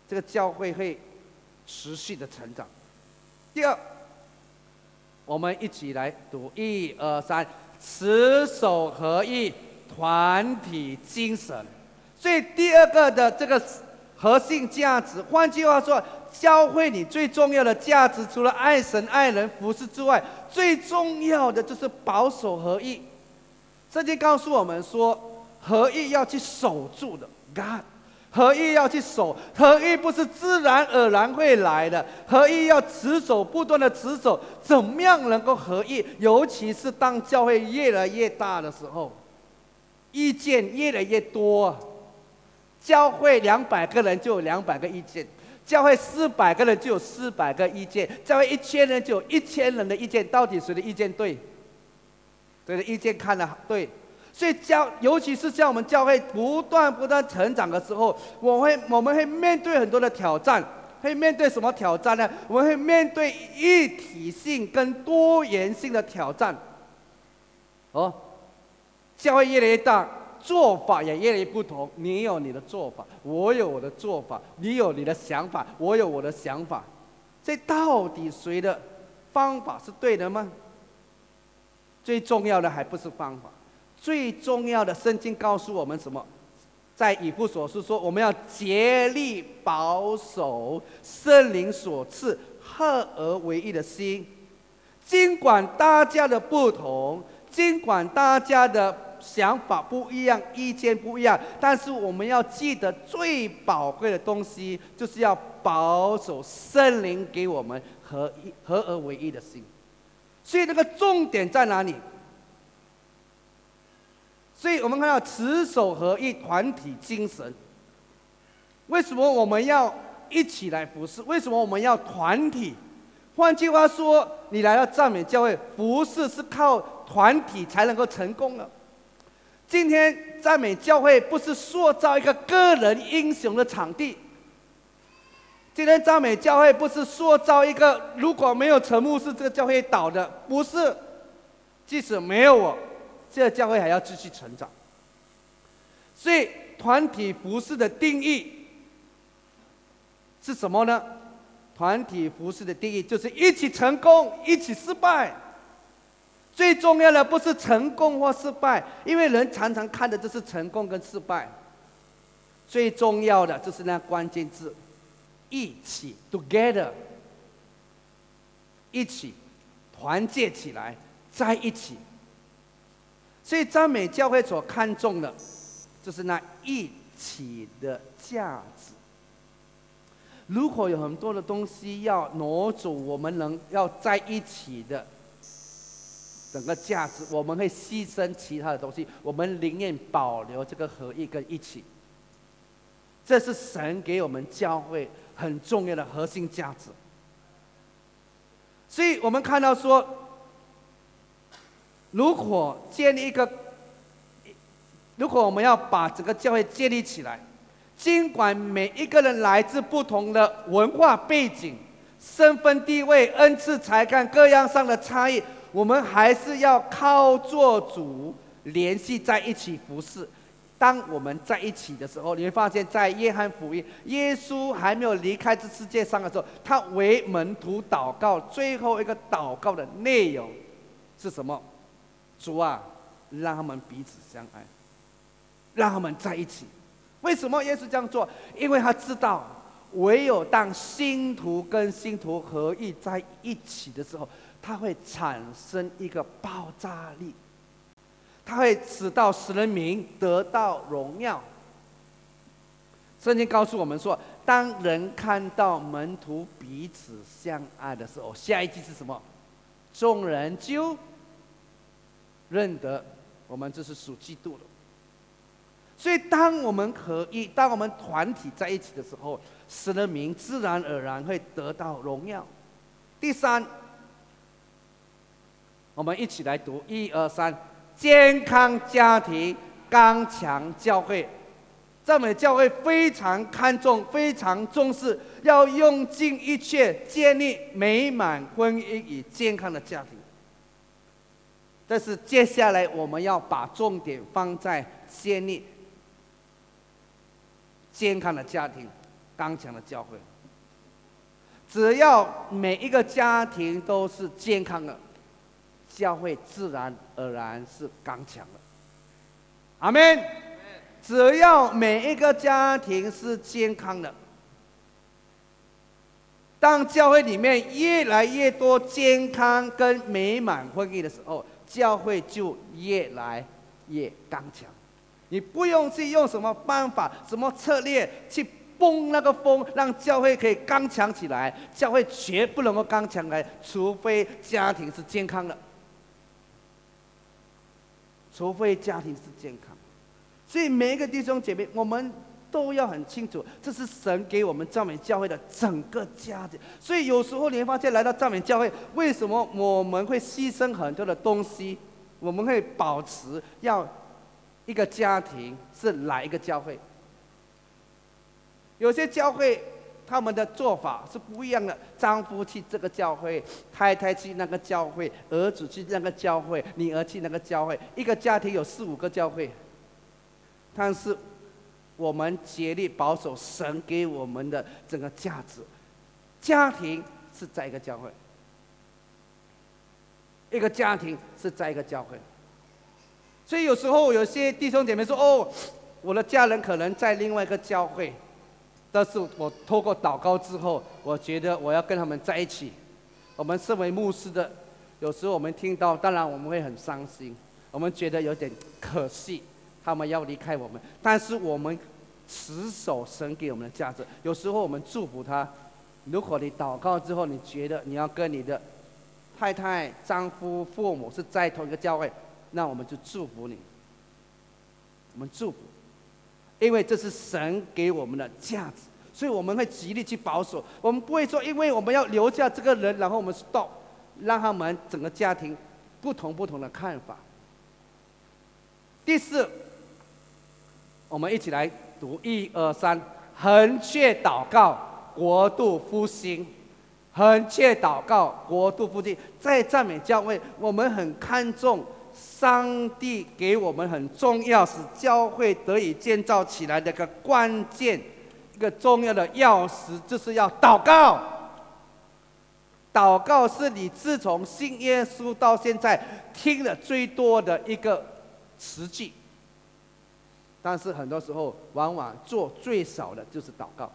这个教会会持续的成长。第二，我们一起来读1、2、3，持守合一，团体精神。所以第二个的这个核心价值，换句话说，教会你最重要的价值，除了爱神、爱人、服侍之外，最重要的就是保守合一。圣经告诉我们说，合一要去守住的 ，God， 合一要去守，合一不是自然而然会来的，合一要持守，不断的持守。怎么样能够合一？尤其是当教会越来越大的时候，意见越来越多。教会200个人就有200个意见，教会400个人就有400个意见，教会1000人就有1000人的意见。到底谁的意见对？谁的意见看得对？所以尤其是像我们教会不断成长的时候，我们会面对很多的挑战。会面对什么挑战呢？我们会面对一体性跟多元性的挑战。教会越来越大，做法也越来越不同。你有你的做法，我有我的做法，你有你的想法，我有我的想法。这到底谁的方法是对的吗？最重要的还不是方法，最重要的，圣经告诉我们什么？在以弗所书说，我们要竭力保守圣灵所赐合而为一的心。尽管大家的不同，尽管大家的想法不一样，意见不一样，但是我们要记得最宝贵的东西，就是要保守圣灵给我们合而为一的心。所以那个重点在哪里？所以我们看到持守合一，团体精神。为什么我们要一起来服侍？为什么我们要团体？换句话说，你来到赞美教会，服侍是靠团体才能够成功的。今天赞美教会不是塑造一个个人英雄的场地。今天赞美教会不是塑造一个如果没有陈牧师，这个教会倒的，不是。即使没有我，这个教会还要继续成长。所以团体服事的定义是什么呢？团体服事的定义就是一起成功，一起失败。最重要的不是成功或失败，因为人常常看的就是成功跟失败。最重要的就是那关键字，一起 ，together， 一起团结起来，在一起。所以赞美教会所看重的，就是那一起的价值。如果有很多的东西要挪走，我们要在一起的整个价值，我们会牺牲其他的东西，我们宁愿保留这个合一跟一起。这是神给我们教会很重要的核心价值。所以我们看到说，如果我们要把整个教会建立起来，尽管每一个人来自不同的文化背景、身份地位、恩赐才干各样上的差异，我们还是要靠做主联系在一起服侍。当我们在一起的时候，你会发现在约翰福音，耶稣还没有离开这世界上的时候，他为门徒祷告，最后一个祷告的内容是什么？主啊，让他们彼此相爱，让他们在一起。为什么耶稣这样做？因为他知道，唯有当信徒跟信徒合一在一起的时候，它会产生一个爆炸力，它会使人名得到荣耀。圣经告诉我们说，当人看到门徒彼此相爱的时候，下一句是什么？众人就认得我们这是属基督的。所以当我们合一，当我们团体在一起的时候，神的名自然而然会得到荣耀。第三，我们一起来读1、2、3，健康家庭，刚强教会。赞美教会非常看重，非常重视，要用尽一切建立美满婚姻与健康的家庭。但是接下来我们要把重点放在建立健康的家庭。 刚强的教会。只要每一个家庭都是健康的，教会自然而然是刚强的。阿们。只要每一个家庭是健康的，当教会里面越来越多健康跟美满婚姻的时候，教会就越来越刚强。你不用去用什么办法、什么策略去绷那个风，让教会可以刚强起来。教会绝不能够刚强来，除非家庭是健康的，除非家庭是健康。所以每一个弟兄姐妹，我们都要很清楚，这是神给我们赞美教会的整个家庭。所以有时候你会发现，来到赞美教会，为什么我们会牺牲很多的东西？我们会保持要一个家庭是来一个教会。有些教会他们的做法是不一样的，丈夫去这个教会，太太去那个教会，儿子去那个教会，女儿去那个教会，一个家庭有4、5个教会。但是我们竭力保守神给我们的整个价值，家庭是在一个教会，一个家庭是在一个教会。所以有时候有些弟兄姐妹说：“哦，我的家人可能在另外一个教会，但是我透过祷告之后，我觉得我要跟他们在一起。”我们身为牧师的，有时候我们听到，当然我们会很伤心，我们觉得有点可惜。他们要离开我们，但是我们持守神给我们的价值。有时候我们祝福他。如果你祷告之后，你觉得你要跟你的太太、丈夫、父母是在同一个教会，那我们就祝福你。我们祝福，因为这是神给我们的价值，所以我们会极力去保守。我们不会说，因为我们要留下这个人，然后我们 stop， 让他们整个家庭不同的看法。第4。我们一起来读1、2、3，恒切祷告，国度复兴。恒切祷告，国度复兴。在赞美教会，我们很看重上帝给我们很重要，使教会得以建造起来的一个关键、一个重要的钥匙，就是要祷告。祷告是你自从信耶稣到现在听的最多的一个词句。但是很多时候，往往做最少的就是祷告。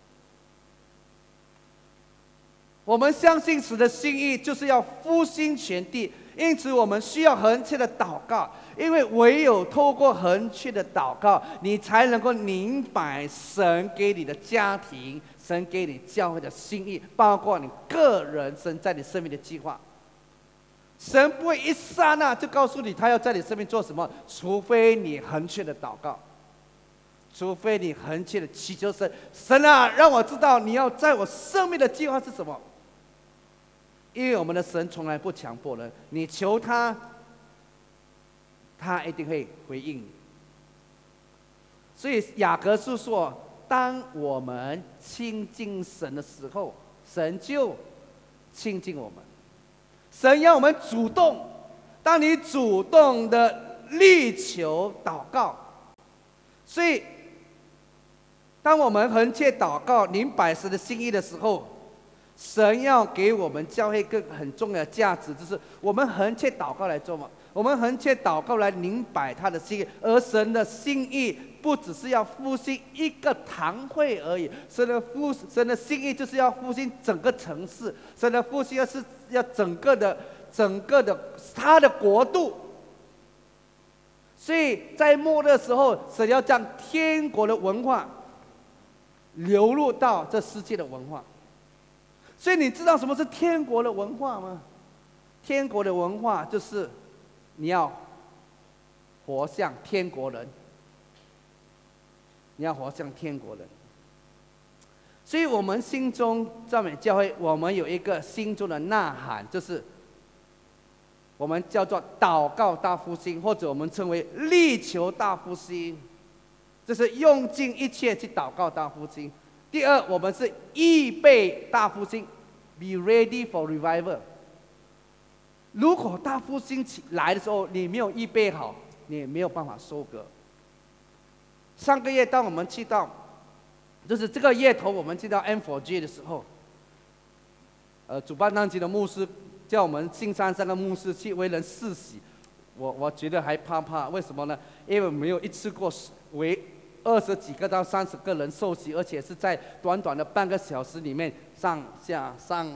我们相信神的心意就是要复兴全地，因此我们需要恒切的祷告。因为唯有透过恒切的祷告，你才能够明白神给你的家庭、神给你教会的心意，包括你个人神在你生命的计划。神不会一刹那就告诉你他要在你生命做什么，除非你恒切的祷告，除非你恒切的祈求神，神啊，让我知道你要在我生命的计划是什么。因为我们的神从来不强迫人，你求他，他一定会回应你。所以雅各书说，当我们亲近神的时候，神就亲近我们。神要我们主动，当你主动的力求祷告，所以当我们恒切祷告、明白神的心意的时候，神要给我们教会一个很重要的价值，就是我们恒切祷告来做嘛。我们恒切祷告来明白他的心意，而神的心意不只是要复兴一个堂会而已，神的心意就是要复兴整个城市，神的复兴是要整个的他的国度。所以在末日的时候，神要将天国的文化流入到这世界的文化。所以你知道什么是天国的文化吗？天国的文化就是你要活像天国人，你要活像天国人。所以我们心中赞美教会，我们有一个心中的呐喊，就是我们叫做祷告大复兴，或者我们称为力求大复兴，就是用尽一切去祷告大复兴。第二，我们是预备大复兴 ，be ready for revival。如果大复兴起来的时候，你没有预备好，你也没有办法收割。上个月，当我们去到就是这个月头我们进到 M4G 的时候，主办当局的牧师叫我们新山3个牧师去为人施洗，我觉得还怕，为什么呢？因为没有一次过为20几个到30个人受洗，而且是在短短的半个小时里面上下，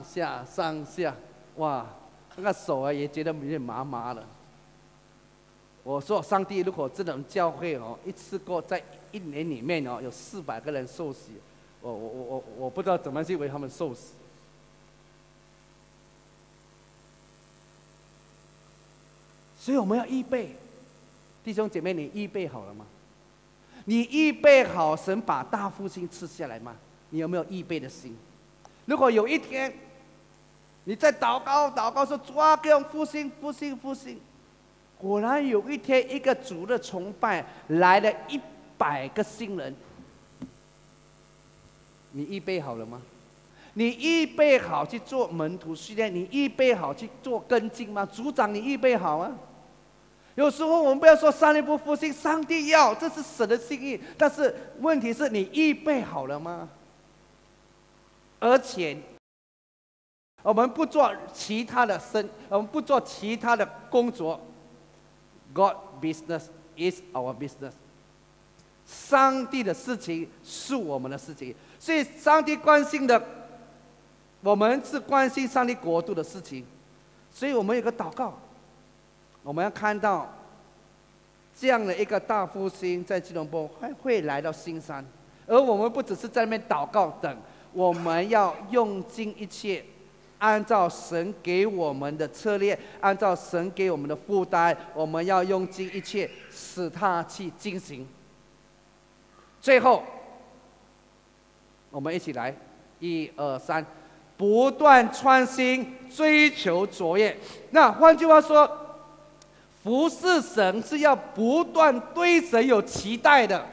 哇，那个手也觉得有点麻麻的。我说上帝，如果这种教会一次过在1年里面有400个人受洗，我不知道怎么去为他们受洗。所以我们要预备，弟兄姐妹，你预备好了吗？你预备好神把大复兴赐下来吗？你有没有预备的心？如果有一天你在祷告说主啊，给我复兴，果然有一天一个主的崇拜来了100个新人，你预备好了吗？你预备好去做门徒训练？你预备好去做跟进吗？组长，你预备好吗？有时候我们不要说上帝不复兴，上帝要，这是神的心意。但是问题是你预备好了吗？而且我们不做其他的我们不做其他的工作。God business is our business。上帝的事情是我们的事情，所以上帝关心的，我们是关心上帝国度的事情。所以我们有个祷告，我们要看到这样的一个大复兴在吉隆坡会来到新山，而我们不只是在那边祷告等，我们要用尽一切，按照神给我们的策略，按照神给我们的负担，我们要用尽一切使它去进行。最后我们一起来1、2、3，不断创新，追求卓越。那换句话说，服侍神是要不断对神有期待的。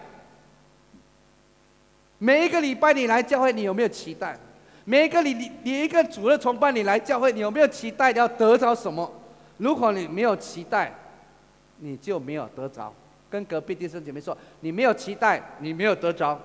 每一个礼拜你来教会，你有没有期待？每一个你一个主日崇拜你来教会，你有没有期待你要得着什么？如果你没有期待，你就没有得着。跟隔壁弟兄姐妹说，你没有期待，你没有得着。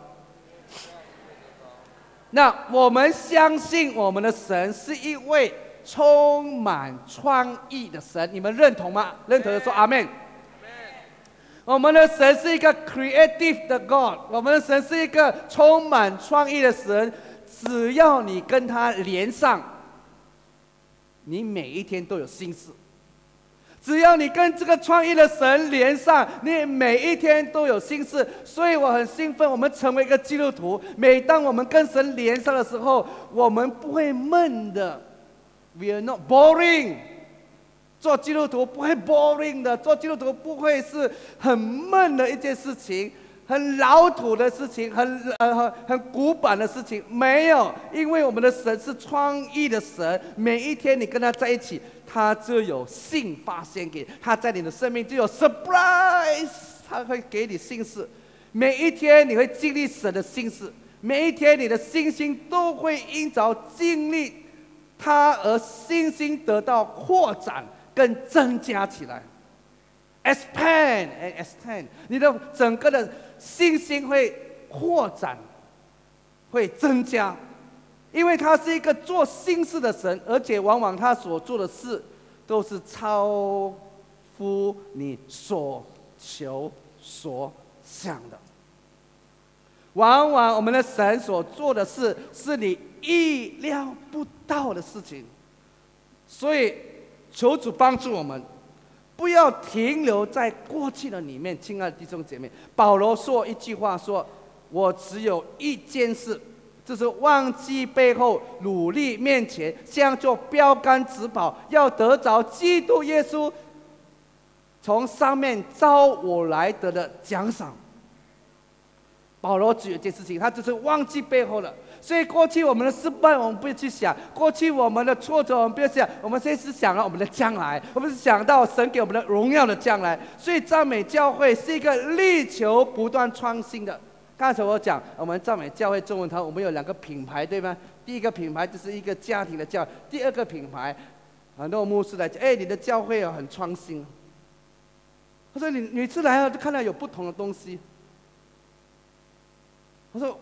那我们相信我们的神是一位充满创意的神，你们认同吗？认同的说阿们。我们的神是一个 creative 的 God， 我们的神是一个充满创意的神。只要你跟他连上，你每一天都有心事。只要你跟这个创意的神连上，你每一天都有心事。所以我很兴奋，我们成为一个基督徒。每当我们跟神连上的时候，我们不会闷的。We are not boring。做基督徒不会 boring 的，做基督徒不会是很闷的一件事情，很老土的事情，很古板的事情。没有，因为我们的神是创意的神。每一天你跟他在一起，他就有信发现给他，在你的生命就有 surprise， 他会给你信事。每一天你会经历神的信事，每一天你的信心都会因着经历他而信心得到扩展跟增加起来。expand and expand， 你的整个的信心会扩展，会增加。因为他是一个做新事的神，而且往往他所做的事都是超乎你所求所想的。往往我们的神所做的事是你意料不到的事情。所以求主帮助我们，不要停留在过去的里面。亲爱的弟兄姐妹，保罗说一句话说，我只有一件事，就是忘记背后，努力面前，像做标杆直跑，要得着基督耶稣从上面招我来得的奖赏。保罗只有一件事情，他就是忘记背后了。所以过去我们的失败我们不要去想，过去我们的挫折我们不要想，我们现在是想到我们的将来，我们是想到神给我们的荣耀的将来。所以赞美教会是一个力求不断创新的。刚才我讲，我们赞美教会中文堂，我们有2个品牌，对吗？第一个品牌就是一个家庭的教，第二个品牌，很多牧师来讲，你的教会很创新。他说你每次来就看到有不同的东西。我说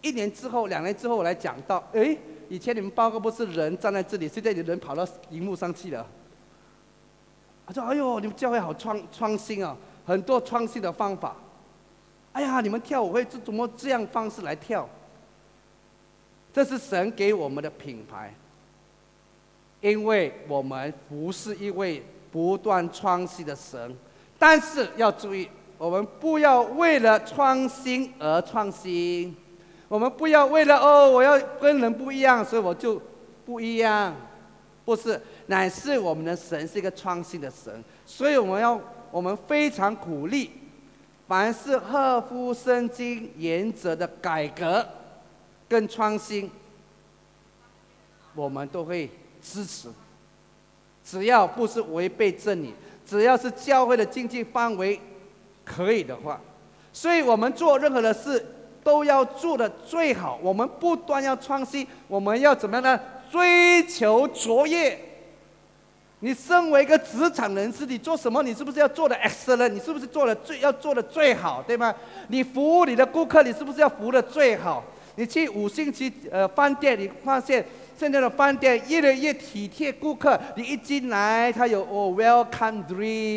1年之后、2年之后来讲到，哎，以前你们报告不是人站在这里，现在人跑到荧幕上去了。他说：“哎呦，你们教会好创新啊，很多创新的方法。哎呀，你们跳舞会怎么这样方式来跳？这是神给我们的品牌，因为我们不是一位不断创新的神。但是要注意，我们不要为了创新而创新，我们不要为了我要跟人不一样，所以我就不一样。不是，乃是我们的神是一个创新的神，所以我们非常鼓励，凡是合乎圣经原则的改革跟创新，我们都会支持。只要不是违背真理，只要是教会的经济范围可以的话，所以我们做任何的事都要做的最好。我们不断要创新，我们要怎么样呢？追求卓越。你身为一个职场人士，你做什么，你是不是要做的 excellent？ 你是不是要做的最好，对吗？你服务你的顾客，你是不是要服务的最好？你去5星级饭店，你发现现在的饭店越来越体贴顾客。你一进来，他有welcome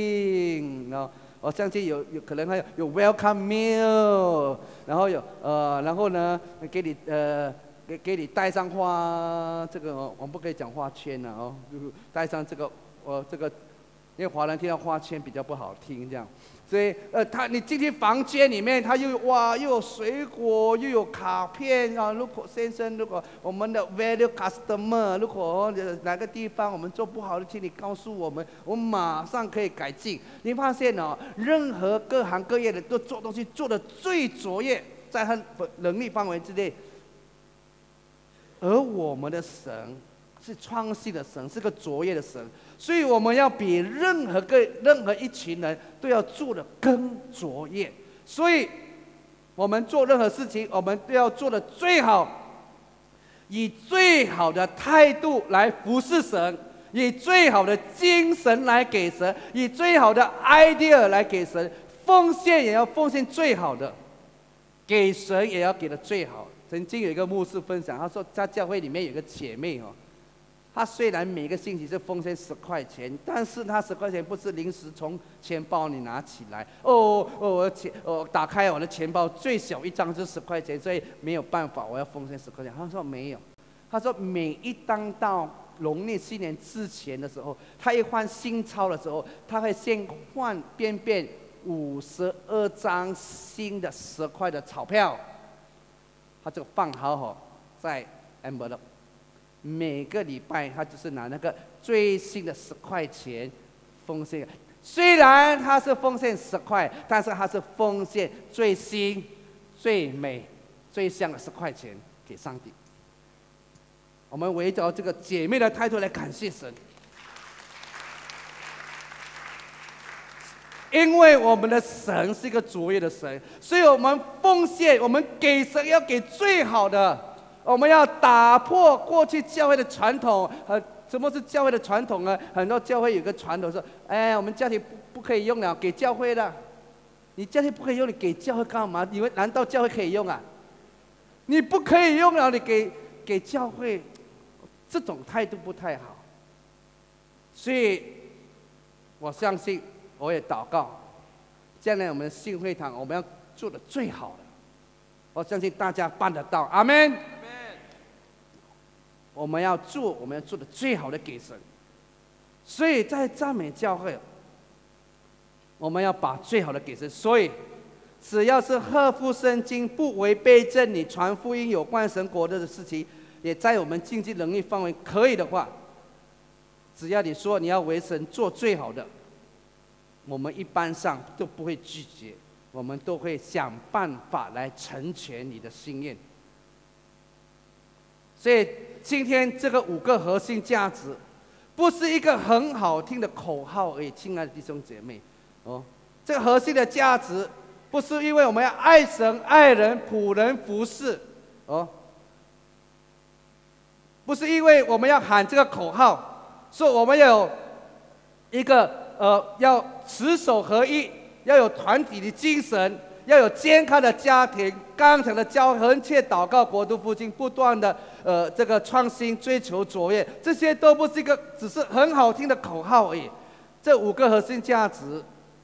drink， 我相信有可能还有 welcome meal， 然后然后呢给你带上花，这个我们不可以讲花圈了带上这个因为华人听到花圈比较不好听，这样，所以你进去房间里面，他又有水果，又有卡片啊。如果先生，如果我们的 value customer， 如果哪个地方我们做不好的，请你告诉我们，我们马上可以改进。你发现任何各行各业的都做东西做得最卓越，在他能力范围之内。而我们的神是创新的神，是个卓越的神，所以我们要比任何一群人都要做得更卓越。所以，我们做任何事情，我们都要做得最好，以最好的态度来服侍神，以最好的精神来给神，以最好的 idea 来给神。奉献也要奉献最好的，给神也要给的最好。曾经有一个牧师分享，他说在教会里面有个姐妹她虽然每个星期是奉献10块钱，但是她10块钱不是临时从钱包里拿起来。我打开我的钱包，最小一张是10块钱，所以没有办法，我要奉献10块钱。她说没有，她说每一当到农历新年之前的时候，她一换新钞的时候，她会先换便52张新的10块的钞票。他就放好在 envelope， 每个礼拜他就是拿那个最新的10块钱奉献。虽然他是奉献10块，但是他是奉献最新、最美、最香的10块钱给上帝。我们围着这个姐妹的态度来感谢神。因为我们的神是一个卓越的神，所以我们奉献，我们给神要给最好的。我们要打破过去教会的传统。什么是教会的传统呢？很多教会有个传统说：“我们家庭不可以用了，给教会的。你家庭不可以用，你给教会干嘛？你们难道教会可以用啊？你不可以用了，你给教会，这种态度不太好。所以，我相信。”我也祷告，将来我们的信会堂，我们要做的最好的。我相信大家办得到，阿们。我们要做的最好的给神。所以在赞美教会，我们要把最好的给神。所以，只要是合乎圣经、不违背真理、传福音有关神国的事情，也在我们经济能力范围可以的话，只要你说你要为神做最好的。我们一般上都不会拒绝，我们都会想办法来成全你的心愿。所以今天这个5个核心价值，不是一个很好听的口号而已，亲爱的弟兄姐妹，这个核心的价值，不是因为我们要爱神、爱人、仆人、服侍，不是因为我们要喊这个口号，说我们要有一个要持守合一，要有团体的精神， 要有健康的家庭、刚强的教会，横切祷告、国度复兴，不断的这个创新、追求卓越，这些都不是一个只是很好听的口号而已。这5个核心价值，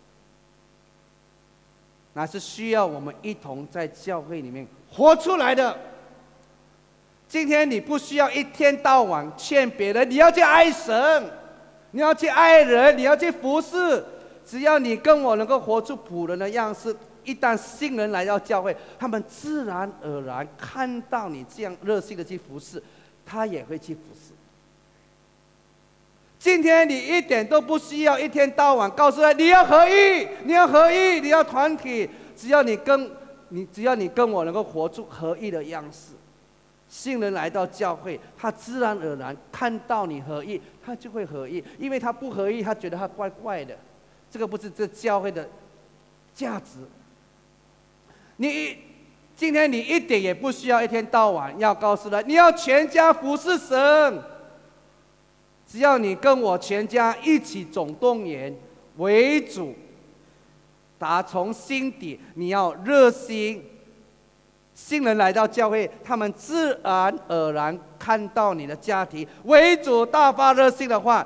乃是需要我们一同在教会里面活出来的。今天你不需要一天到晚劝别人，你要去爱神，你要去爱人，你要去服侍。只要你跟我能够活出仆人的样式，一旦新人来到教会，他们自然而然看到你这样热心的去服侍，他也会去服侍。今天你一点都不需要一天到晚告诉他你要合一，你要合一，你要团体。只要你跟我能够活出合一的样式，新人来到教会，他自然而然看到你合一，他就会合一。因为他不合一，他觉得他怪怪的，这个不是这教会的价值。今天你一点也不需要一天到晚要告诉他你要全家服侍神。只要你跟我全家一起总动员为主，打从心底你要热心。新人来到教会，他们自然而然看到你的家庭为主大发热心的话，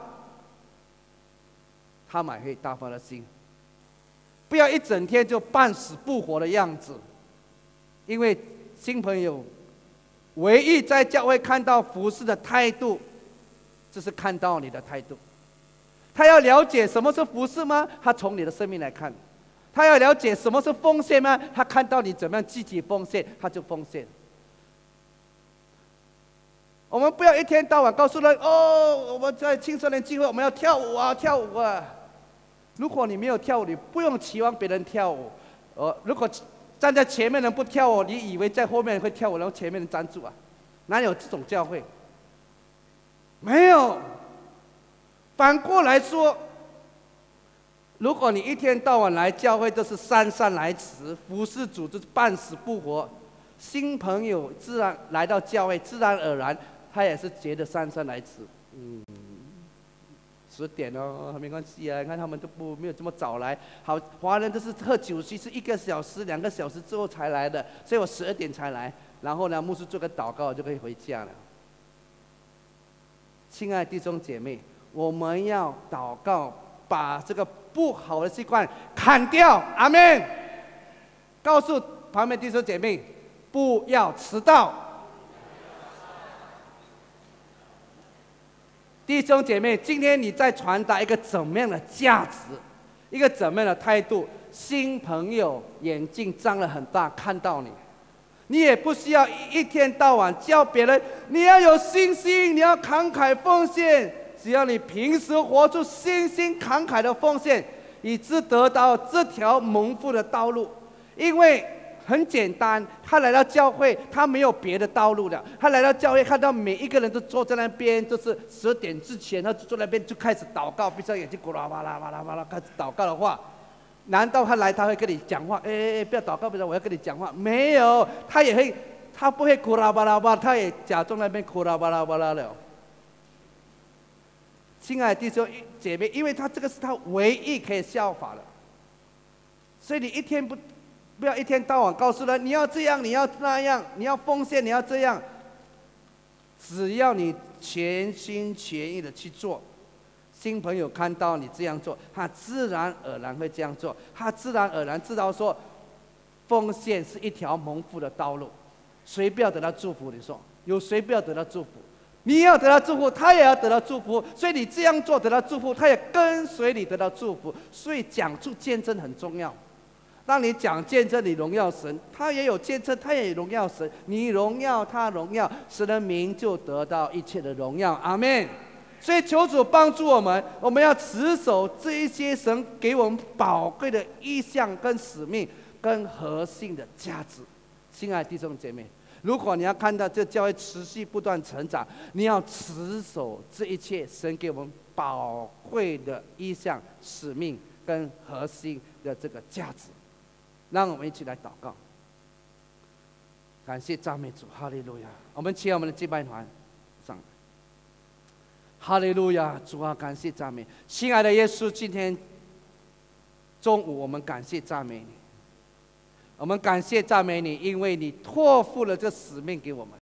他们会大发热心。不要一整天就半死不活的样子，因为新朋友唯一在教会看到服侍的态度，就是看到你的态度。他要了解什么是服侍吗？他从你的生命来看。他要了解什么是奉献吗？他看到你怎么样积极奉献，他就奉献。我们不要一天到晚告诉人我们在青少年聚会我们要跳舞啊，跳舞啊。如果你没有跳舞，你不用期望别人跳舞。如果站在前面人不跳舞，你以为在后面人会跳舞，然后前面人站住啊？哪有这种教会？没有。反过来说，如果你一天到晚来教会都是姗姗来迟，服侍主就是半死不活，新朋友自然来到教会，自然而然他也是觉得姗姗来迟。10点哦，没关系啊，你看他们都没有这么早来。好，华人都是喝酒席是1个小时、2个小时之后才来的，所以我12点才来。然后呢，牧师做个祷告就可以回家了。亲爱的弟兄姐妹，我们要祷告，把这个不好的习惯砍掉。阿们。告诉旁边弟兄姐妹，不要迟到。弟兄姐妹，今天你在传达一个怎么样的价值，一个怎么样的态度？新朋友眼睛张得很大，看到你，你也不需要一天到晚教别人你要有信心，你要慷慨奉献。只要你平时活出信心慷慨的奉献，以致得到这条蒙福的道路。因为很简单，他来到教会，他没有别的道路的。他来到教会，看到每一个人都坐在那边，就是10点之前，他坐在那边就开始祷告，闭上眼睛，咕啦哇啦哇啦哇啦开始祷告的话，难道他会跟你讲话？不要祷告，不要，我要跟你讲话。没有，他不会咕啦哇啦哇，他也假装那边咕啦哇啦哇啦了。亲爱的弟兄姐妹，因为这个是他唯一可以效法的，所以你不要一天到晚告诉人你要这样，你要那样，你要奉献，你要这样。只要你全心全意的去做，新朋友看到你这样做，他自然而然会这样做，他自然而然知道说，奉献是一条蒙福的道路。谁不要得到祝福？你说有谁不要得到祝福？你要得到祝福，他也要得到祝福，所以你这样做得到祝福，他也跟随你得到祝福。所以讲出见证很重要。当你讲见证，你荣耀神，他也有见证，他也荣耀神，你荣耀他荣耀，神的名就得到一切的荣耀。阿们。所以求主帮助我们，我们要持守这一些神给我们宝贵的意向跟使命跟核心的价值。亲爱的弟兄姐妹，如果你要看到这教会持续不断成长，你要持守这一切神给我们宝贵的意向、使命跟核心的这个价值。让我们一起来祷告。感谢赞美主，哈利路亚！我们请我们的敬拜团上来。哈利路亚！主啊，感谢赞美，亲爱的耶稣，今天中午我们感谢赞美你。 我们感谢赞美你，因为你托付了这使命给我们。